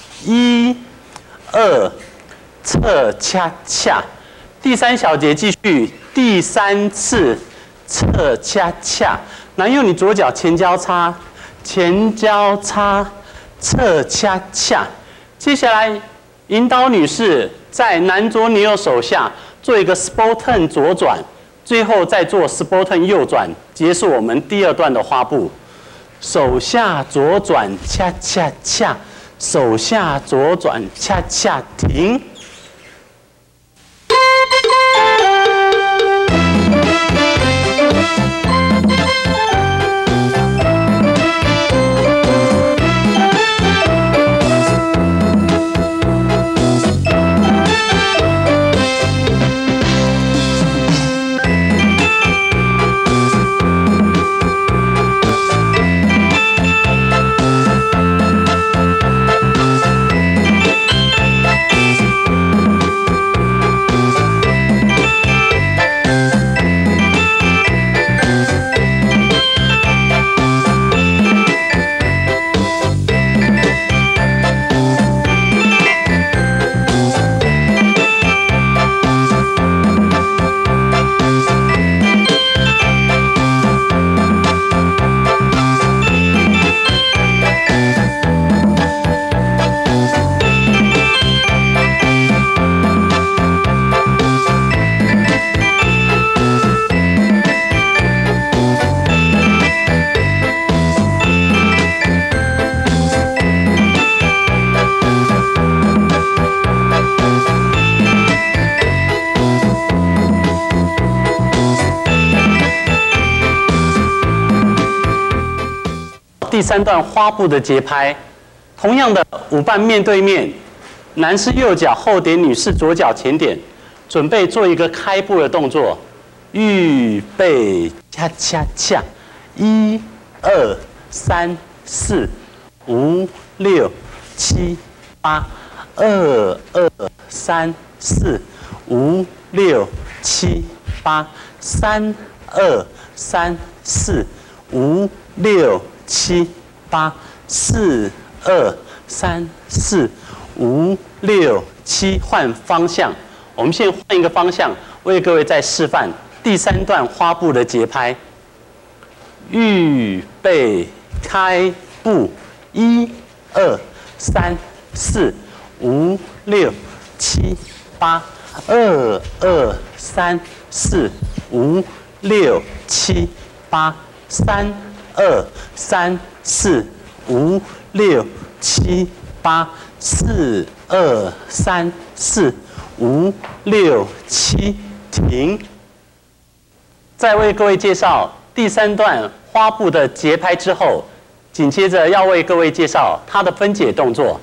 ，1、2，侧恰恰。第3小节继续，第3次侧恰恰，男右你左脚前交叉， 前交叉，侧恰恰。接下来，引导女士在男左女右手下做一个 sport turn 左转，最后再做 sport turn 右转，结束我们第2段的花步。手下左转，恰恰恰，手下左转，恰恰停。第3段花步的节拍，同样的舞伴面对面，男士右脚后点，女士左脚前点，准备做一个开步的动作，预备，恰恰恰，1、2、3、4、5、6、7、8，2、2、3、4、5、6、7、8，3、2、3、4、5、6、7、8、4、2、3、4、5、6、7，换方向。我们先换一个方向，为各位再示范第3段花步的节拍。预备，开步，1、2、3、4、5、6、7、8，2、2、3、4、5、6、7、8，3、2、3、4、5、6、7、8，4、2、3、4、5、6、7，停。在为各位介绍第3段花步的节拍之后，紧接着要为各位介绍它的分解动作。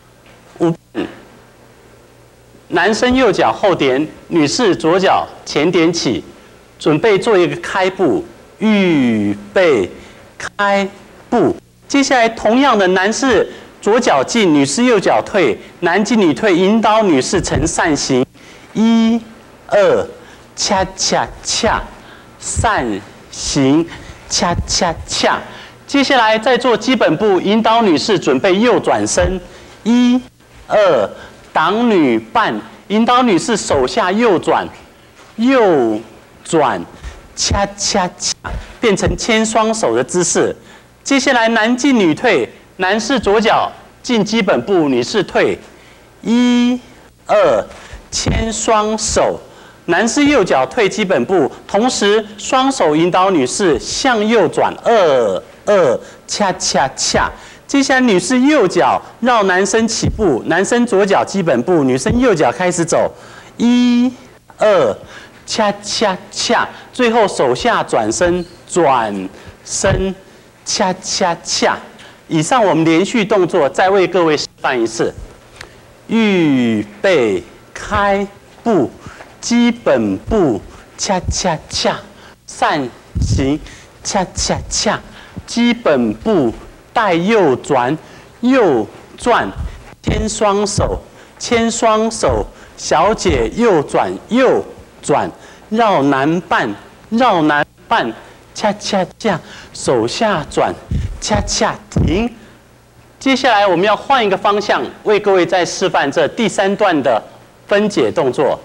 男生右脚后点，女士左脚前点起，准备做一个开步，预备，开步。接下来同样的，男士左脚进，女士右脚退，男进女退，引导女士呈扇形，1、2，恰恰恰，扇形，恰恰恰。接下来再做基本步，引导女士准备右转身，1、2，挡女半，引导女士手下右转，右转，恰恰恰，变成牵双手的姿势。接下来男进女退，男士左脚进基本步，女士退，1、2，牵双手，男士右脚退基本步，同时双手引导女士向右转，2、2，恰恰恰。接下来女士右脚绕男生起步，男生左脚基本步，女生右脚开始走，1、2，恰恰恰。最后手下转身，转身。恰恰恰，以上我们连续动作再为各位示范一次。预备，开步，基本步，恰恰恰，扇形，恰恰恰，基本步带右转，右转，牵双手，牵双手，小姐右转，右转，绕男半，绕男半。恰恰恰，手下转，恰恰停。接下来我们要换一个方向，为各位再示范这第3段的分解动作。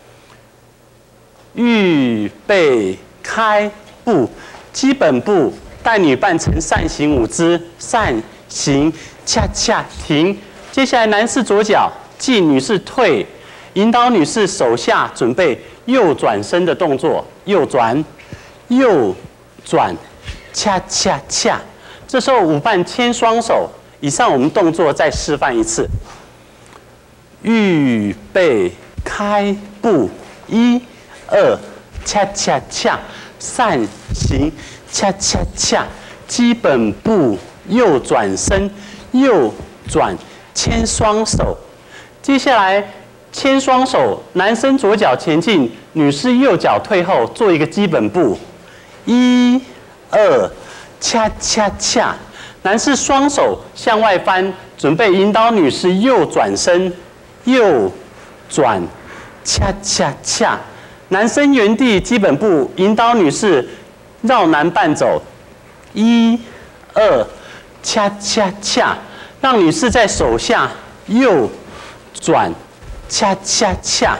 预备，开步，基本步带女扮成扇形舞姿，扇形恰恰停。接下来男士左脚进，女士退，引导女士手下准备右转身的动作，右转，右转，恰恰恰。这时候舞伴牵双手。以上我们动作再示范一次。预备，开步，1、2，恰恰恰，扇形，恰恰恰，基本步，右转身，右转，牵双手。接下来牵双手，男生左脚前进，女士右脚退后，做一个基本步，1、2，恰恰恰。男士双手向外翻，准备引导女士右转身，右转，恰恰恰。男生原地基本步，引导女士绕男伴走，1、2，恰恰恰。让女士在手下右转，恰恰恰。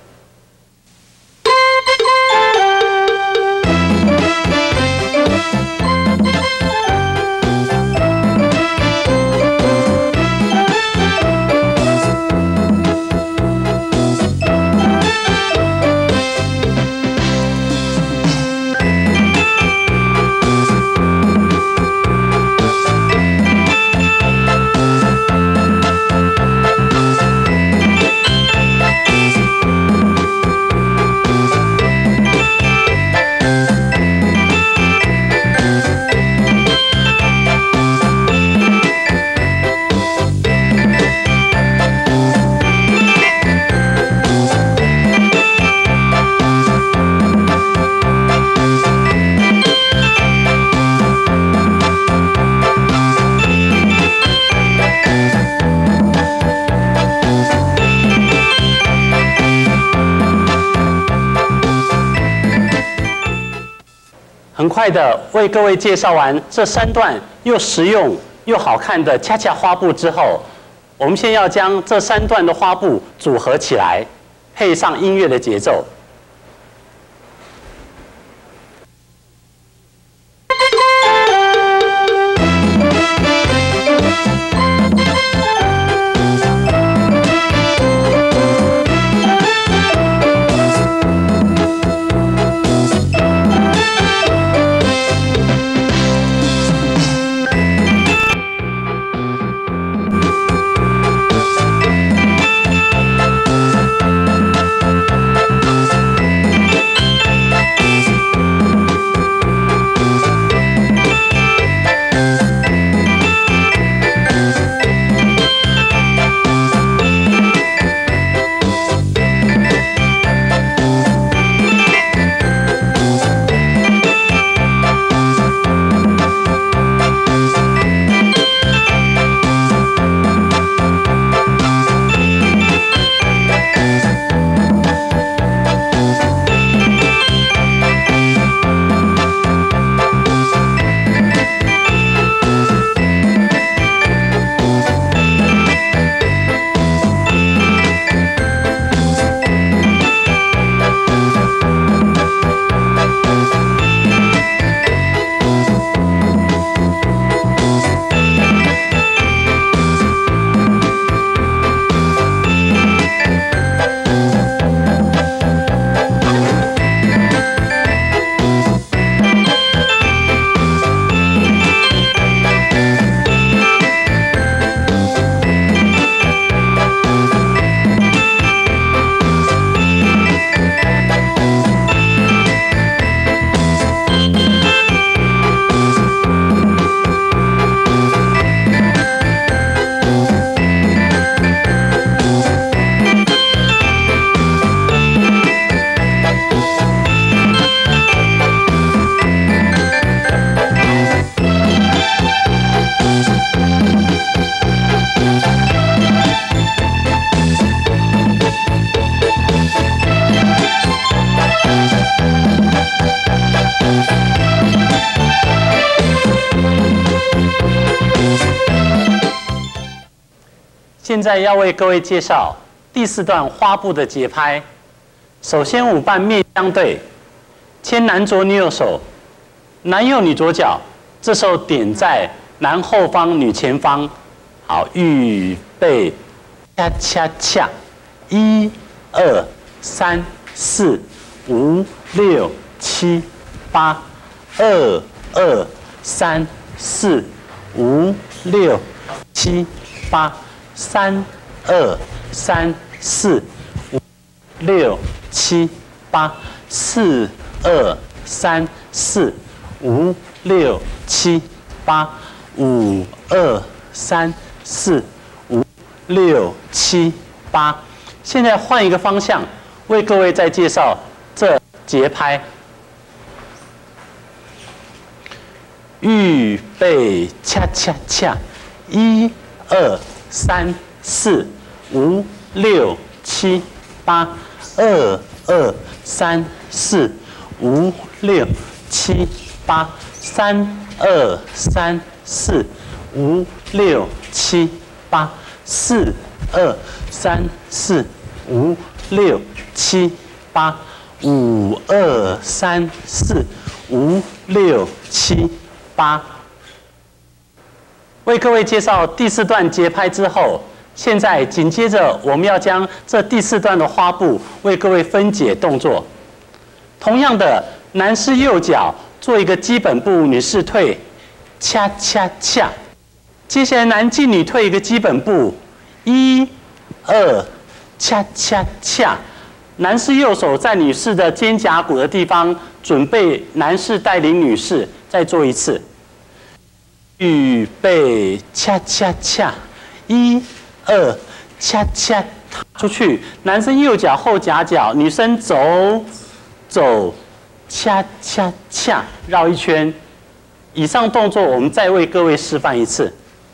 很快的为各位介绍完这3段又实用又好看的恰恰花步之后，我们先要将这3段的花步组合起来，配上音乐的节奏。现在要为各位介绍第4段花步的节拍。首先舞伴面相对，牵男左女右手，男右女左脚， 这时候点在男后方、女前方。好，预备，恰恰恰，1、2、3、4、5、6、7、8。2、2、3、4、5、6、7、8。3、2、3、4、5、6、7、8。4、2、3、4、5、6、7、8。5、2、3、4、5、6、7、8。现在换一个方向，为各位再介绍这节拍。预备，恰恰恰，1、2、3、4、5、6、7、8。2、2、3、4、5、6、7、8。3、2、3、4、5、6、7、8。4、2、3、4、5、6、7、8。5、2、3、4、5、6、7、8。为各位介绍第4段节拍之后，现在紧接着我们要将这第4段的花步为各位分解动作。同样的，男士右脚做一个基本步，女士退，恰恰恰。接下来男进女退一个基本步，1、2，恰恰恰。男士右手在女士的肩胛骨的地方，准备男士带领女士再做一次。预备，恰恰恰，1、2，恰恰踏出去。男生右脚后夹脚，女生走走，恰恰恰绕一圈。以上动作我们再为各位示范一次。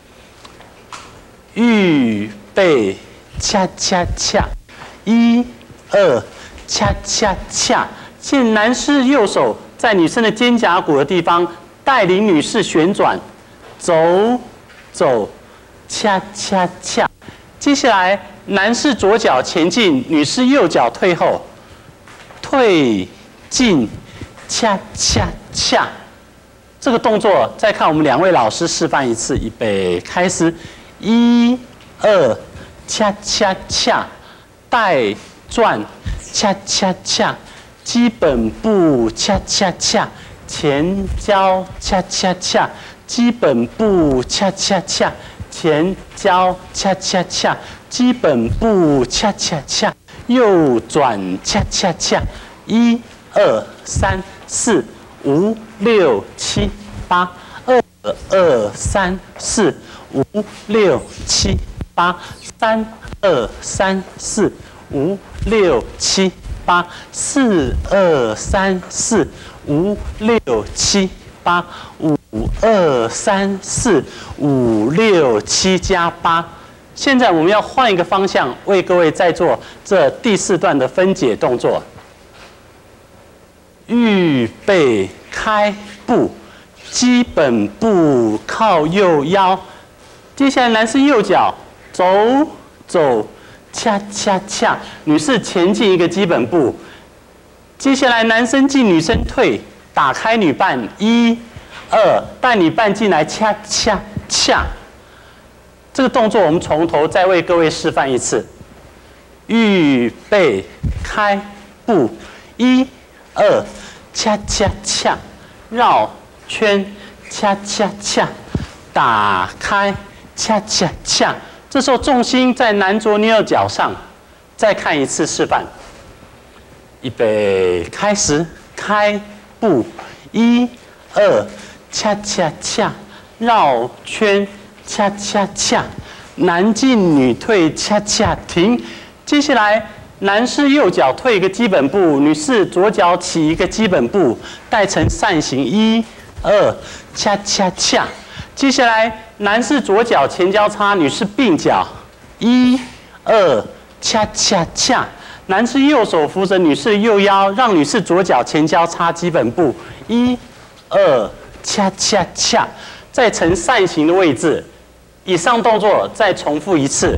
预备，恰恰恰，1、2，恰恰恰。现在男士右手在女生的肩胛骨的地方，带领女士旋转，走走，恰恰恰。接下来，男士左脚前进，女士右脚退后，退进，恰恰恰。这个动作再看我们2位老师示范一次，预备，开始。1、2，恰恰恰，带转，恰恰恰，基本步，恰恰恰，前交，恰恰恰，基本步，恰恰恰，前交，恰恰恰，基本步，恰恰恰，右转，恰恰恰。1、2、3、4、5、6、7、8。2、2、3、4、5、6、7、8。3、2、3、4、5、6、7、8。4、2、3、4、5、6、7、8。5、2、3、4、5、6、7加8。现在我们要换一个方向，为各位再做这第4段的分解动作。预备，开步。基本步靠右腰，接下来男士右脚走走，恰恰恰。女士前进一个基本步，接下来男生进女生退，打开女伴，1、2，带女伴进来，恰恰恰。这个动作我们从头再为各位示范一次。预备，开步，1、2，恰恰恰，绕圈，恰恰恰，打开，恰恰恰。这时候重心在男左女右脚上。再看一次示范。预备，开始，开步，1、2，恰恰恰，绕圈，恰恰恰，男进女退，恰恰停。接下来，男士右脚退一个基本步，女士左脚起一个基本步，带成扇形，1、2，恰恰恰。接下来，男士左脚前交叉，女士并脚，1、2，恰恰恰。男士右手扶着女士右腰，让女士左脚前交叉基本步，1、2，恰恰恰。再成扇形的位置。以上动作再重复一次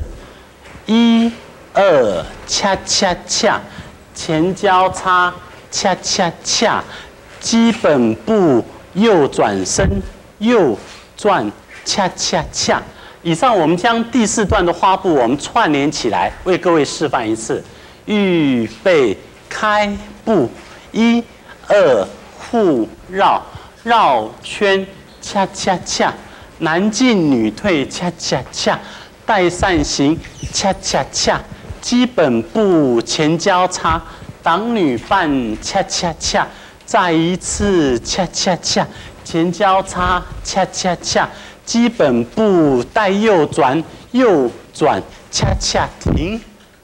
，1、2，恰恰恰，前交叉，恰恰恰，基本步。右转身， 右转，恰恰恰。以上我们将第4段的花步我们串联起来，为各位示范一次。预备，开步，1、2，互绕，绕圈，恰恰恰。男进女退，恰恰恰。带扇形，恰恰恰。基本步前交叉，挡女半，恰恰恰。再一次，恰恰恰。前交叉，恰恰恰。基本步带右转，右转，恰恰停。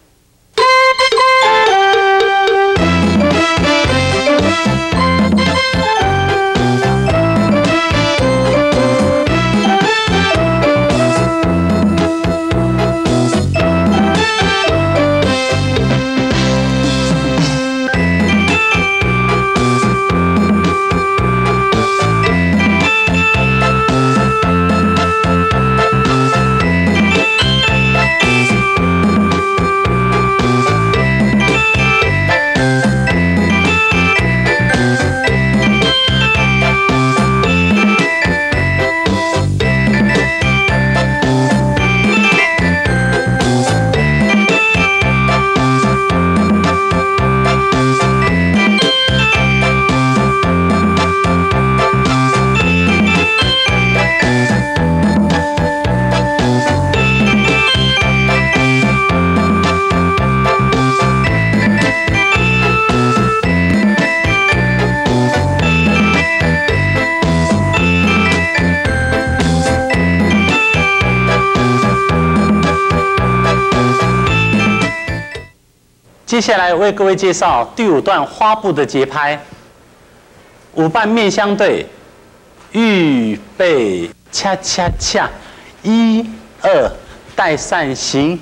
接下来为各位介绍第5段花步的节拍。舞伴面相对，预备，恰恰恰，1、2，带扇形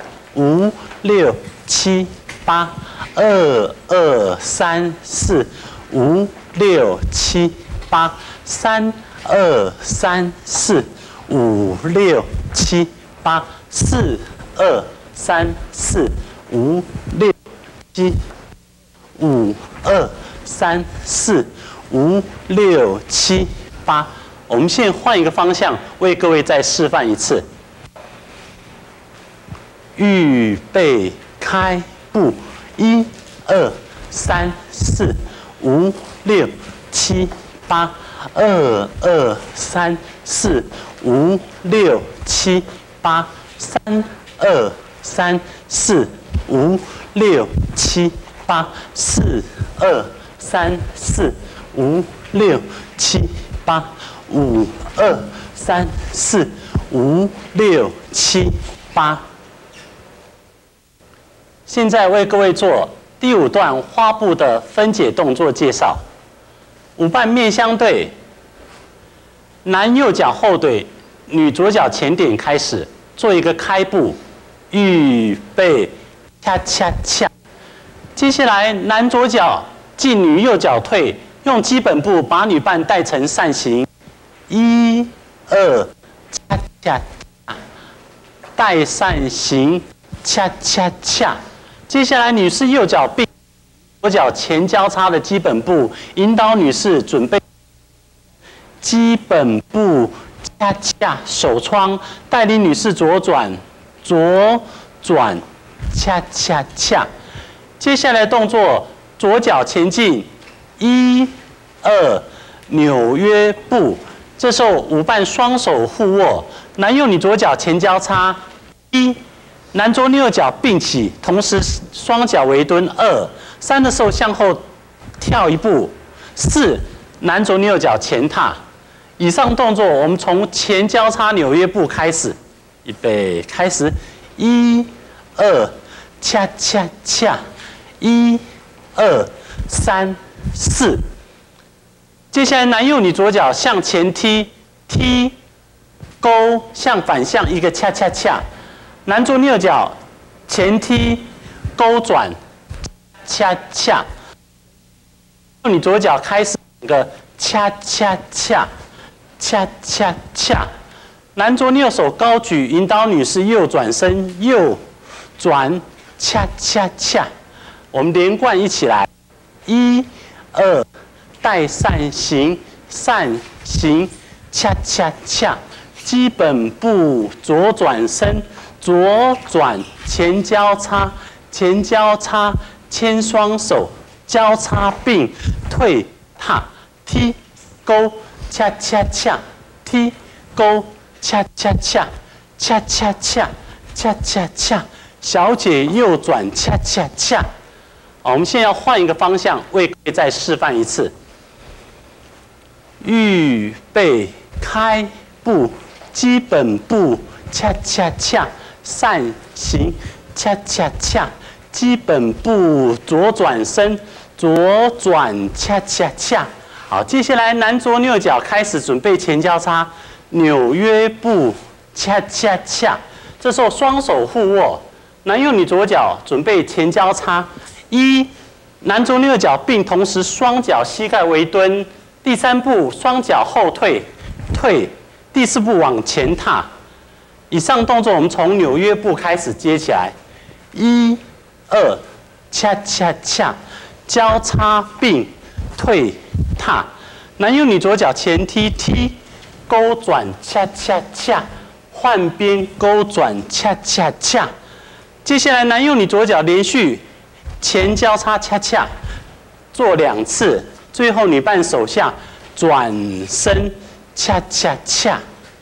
，5、6、7、8，2、2、3、4、5、6、7、8，3、2、3、4、5、6、7、8，4、2、3、4、5、6。7、5、2、3、4、5、6、7、8。我们现在换一个方向，为各位再示范一次。预备，开步，1、2、3、4、5、6、7、8，2、2、3、4、5、6、7、8，3、2、3、4、5、6、7、8，4、2、3、4、5、6、7、8，5、2、3、4、5、6、7、8。现在为各位做第5段花步的分解动作介绍。舞伴面相对，男右脚后腿，女左脚前点开始，做一个开步，预备。恰恰恰，接下来男左脚进，女右脚退，用基本步把女伴带成扇形，1、2，恰恰恰，带扇形，恰恰恰。接下来女士右脚并，左脚前交叉的基本步，引导女士准备基本步，恰恰手窗，带领女士左转，左转。恰恰恰，接下来动作左脚前进，1、2，纽约步。这时候舞伴双手互握，男右女左脚前交叉，1，男左女右脚并起，同时双脚微蹲，2、3的时候向后跳一步，4，男左女右脚前踏。以上动作我们从前交叉纽约步开始，预备开始，1、2，恰恰恰，1、2、3、4。接下来男右女左脚向前踢，踢勾向反向一个恰恰恰，男左女右脚前踢勾转恰恰，女左脚开始一个恰恰恰，恰恰恰，男左女右手高举，引导女士右转身，右转。恰恰恰，我们连贯一起来，1、2，带扇形，扇形， 恰恰恰，基本步左转身，左转前交叉，前交叉牵双手，交叉并退踏，踢勾恰恰恰，踢勾恰恰恰，恰恰恰，恰恰恰，小姐右转恰恰恰。好，我们现在要换一个方向，为各位再示范一次。预备开步，基本步恰恰恰，扇形恰恰恰，基本步左转身，左转恰恰恰。好，接下来男左扭脚开始准备前交叉，纽约步恰恰恰。这时候双手互握，男右女左脚准备前交叉。男左右脚并，同时双脚膝盖为蹲。第3步，双脚后退，退。第4步往前踏。以上动作我们从纽约步开始接起来，1、2，恰恰恰，交叉并，退踏。男右女左脚前踢，踢，勾转恰恰恰，换边勾转恰恰恰。接下来男右女左脚连续前交叉恰恰，做2次，最后女伴手下转身恰恰恰。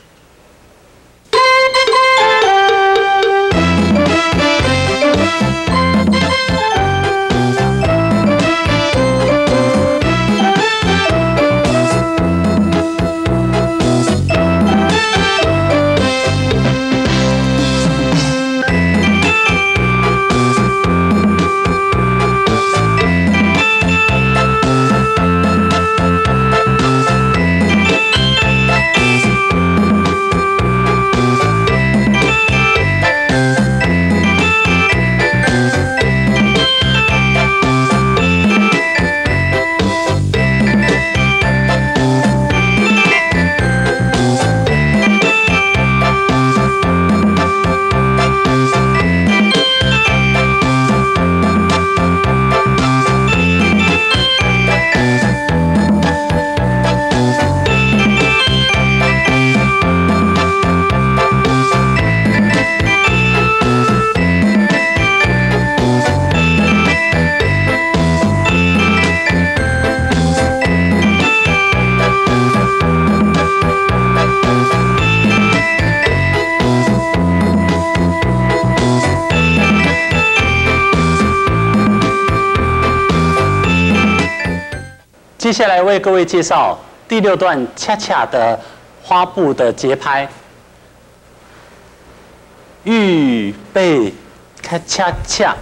接下来为各位介绍第6段恰恰的花步的节拍。预备，恰恰恰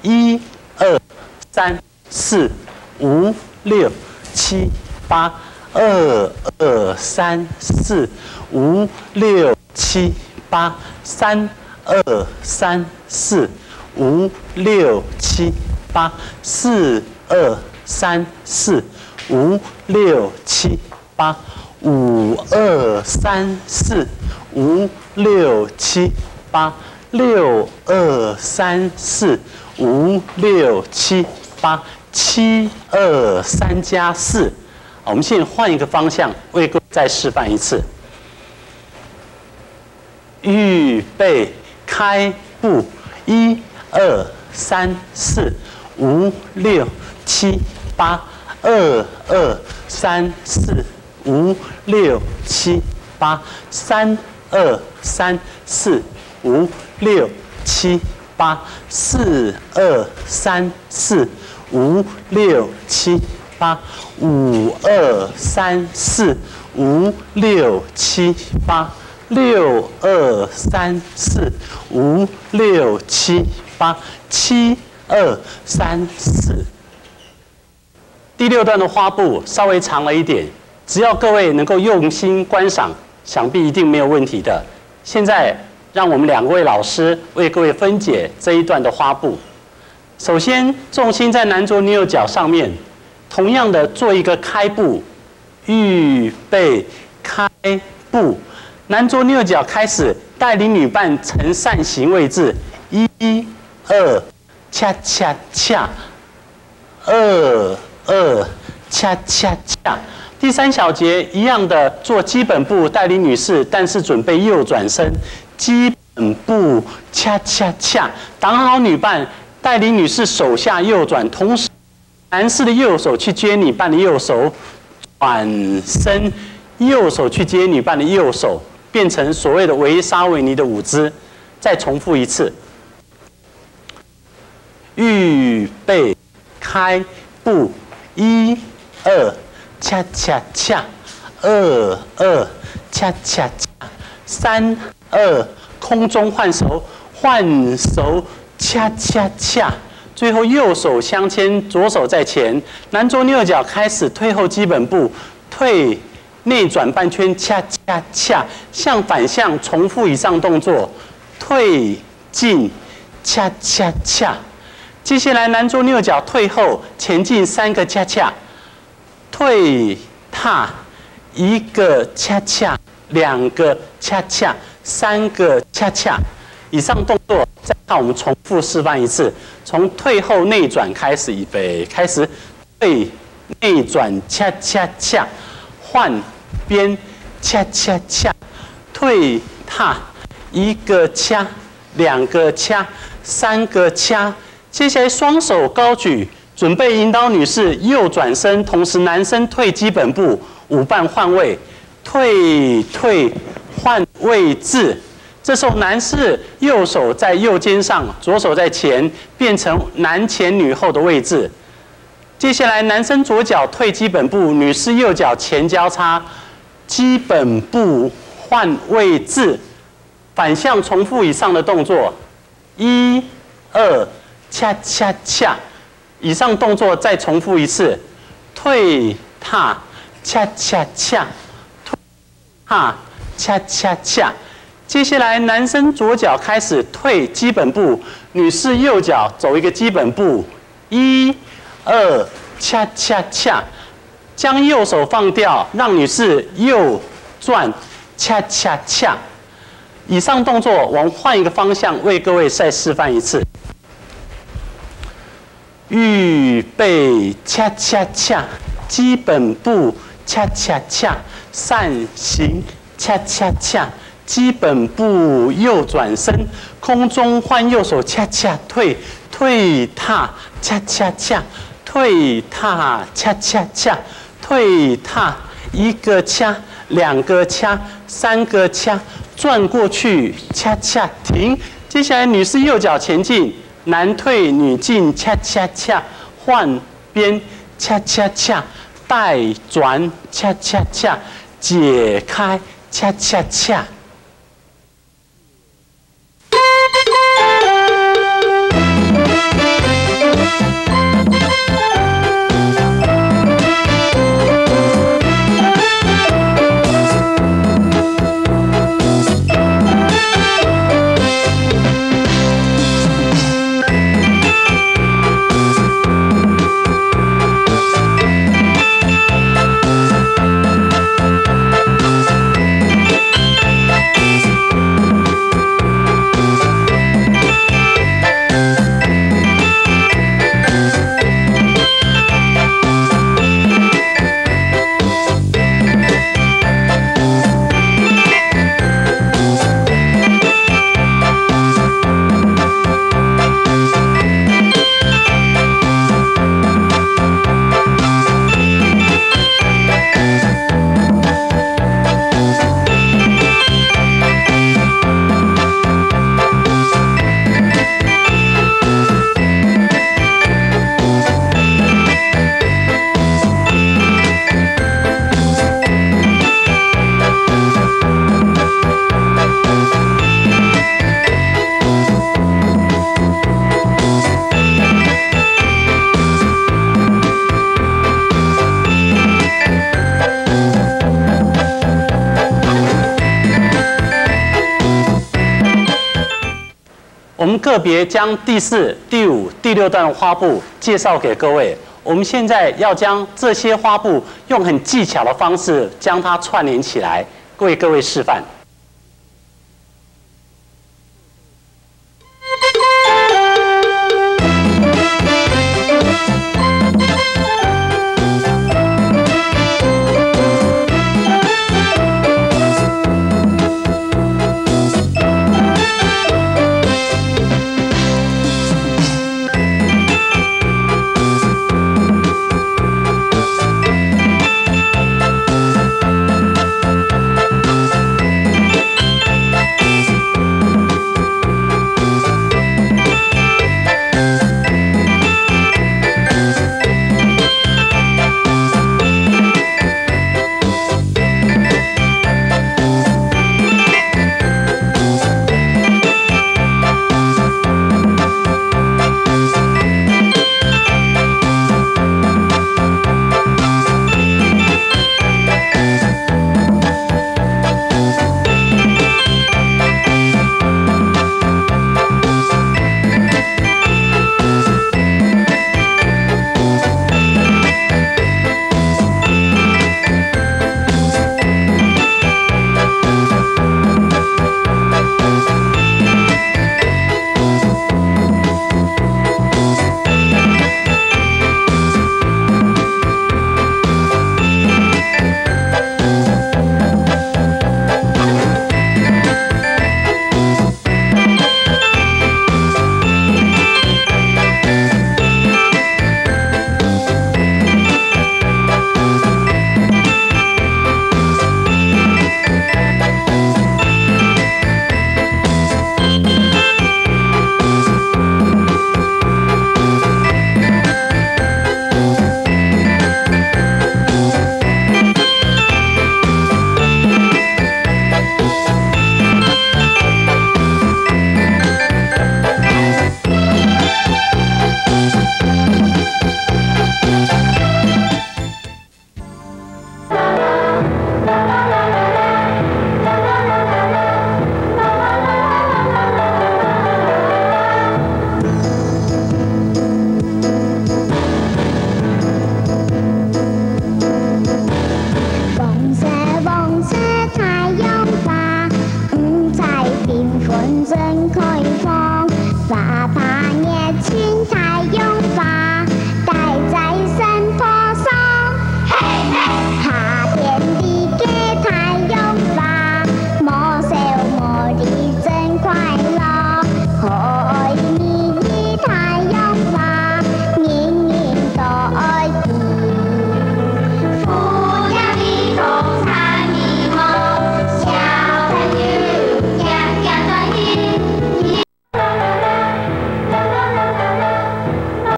，1、2、3、4、5、6、7、8，2、2、3、4、5、6、7、8，3、2、3、4、5、6、7、8，4、2、3、4。5、6、7、8，5、2、3、4、5、6、7、8，6、2、3、4、5、6、7、8，7、2、3加4。我们现在换一个方向，为各位再示范一次。预备，开步，1、2、3、4、5、6、7、8。2、2、3、4、5、6、7、8，3、2、3、4、5、6、7、8，4、2、3、4、5、6、7、8，5、2、3、4、5、6、7、8，6、2、3、4、5、6、7、8，7、2、3、4。第6段的花步稍微长了一点，只要各位能够用心观赏，想必一定没有问题的。现在让我们2位老师为各位分解这一段的花步。首先，重心在男左女右脚上面，同样的做一个开步，预备开步，男左女右脚开始带领女伴呈扇形位置，1、2，恰恰恰，2、2，恰恰恰， 第3小节一样的做基本步，带领女士，但是准备右转身，基本步恰恰恰，挡好女伴，带领女士手下右转，同时男士的右手去接女伴的右手，转身，右手去接女伴的右手，变成所谓的维沙维尼的舞姿。再重复一次，预备，开步，1、2。恰恰恰，2、2，恰恰恰，3、2，空中换手，恰恰恰，最后右手相牵，左手在前，男左女右脚开始退后基本步，退内转半圈，恰恰恰，向反向重复以上动作，退进，恰恰恰。接下来男左女右脚退后前进3个恰恰。退踏1个恰恰，2个恰恰，3个恰恰。以上动作再看我们重复示范一次，从退后内转开始，预备开始，退内转恰恰恰，换边恰恰恰，退踏1个恰，2个恰，3个恰。接下来双手高举。准备引导女士右转身，同时男生退基本步，5伴换位，退换位置。这时候男士右手在右肩上，左手在前，变成男前女后的位置。接下来男生左脚退基本步，女士右脚前交叉，基本步换位置，反向重复以上的动作，1、2，恰恰恰。以上动作再重复一次，退踏恰恰恰，退踏恰恰恰。接下来男生左脚开始退基本步，女士右脚走一个基本步，1、2，恰恰恰。将右手放掉，让女士右转恰恰恰。以上动作我们换一个方向为各位再示范一次。预备，恰恰恰，基本步，恰恰恰，扇形，恰恰恰，基本步右转身，空中换右手，恰恰退踏，恰恰恰，退踏，恰恰恰，退踏，1个恰，2个恰，3个恰，转过去，恰恰停。接下来女士右脚前进。男退女进，恰恰恰，换边，恰恰恰，带转，恰恰恰，解开，恰恰恰。我们个别将第4、第5、第6段花步介绍给各位。我们现在要将这些花步用很技巧的方式将它串联起来，为各位示范。 真开放，沙滩。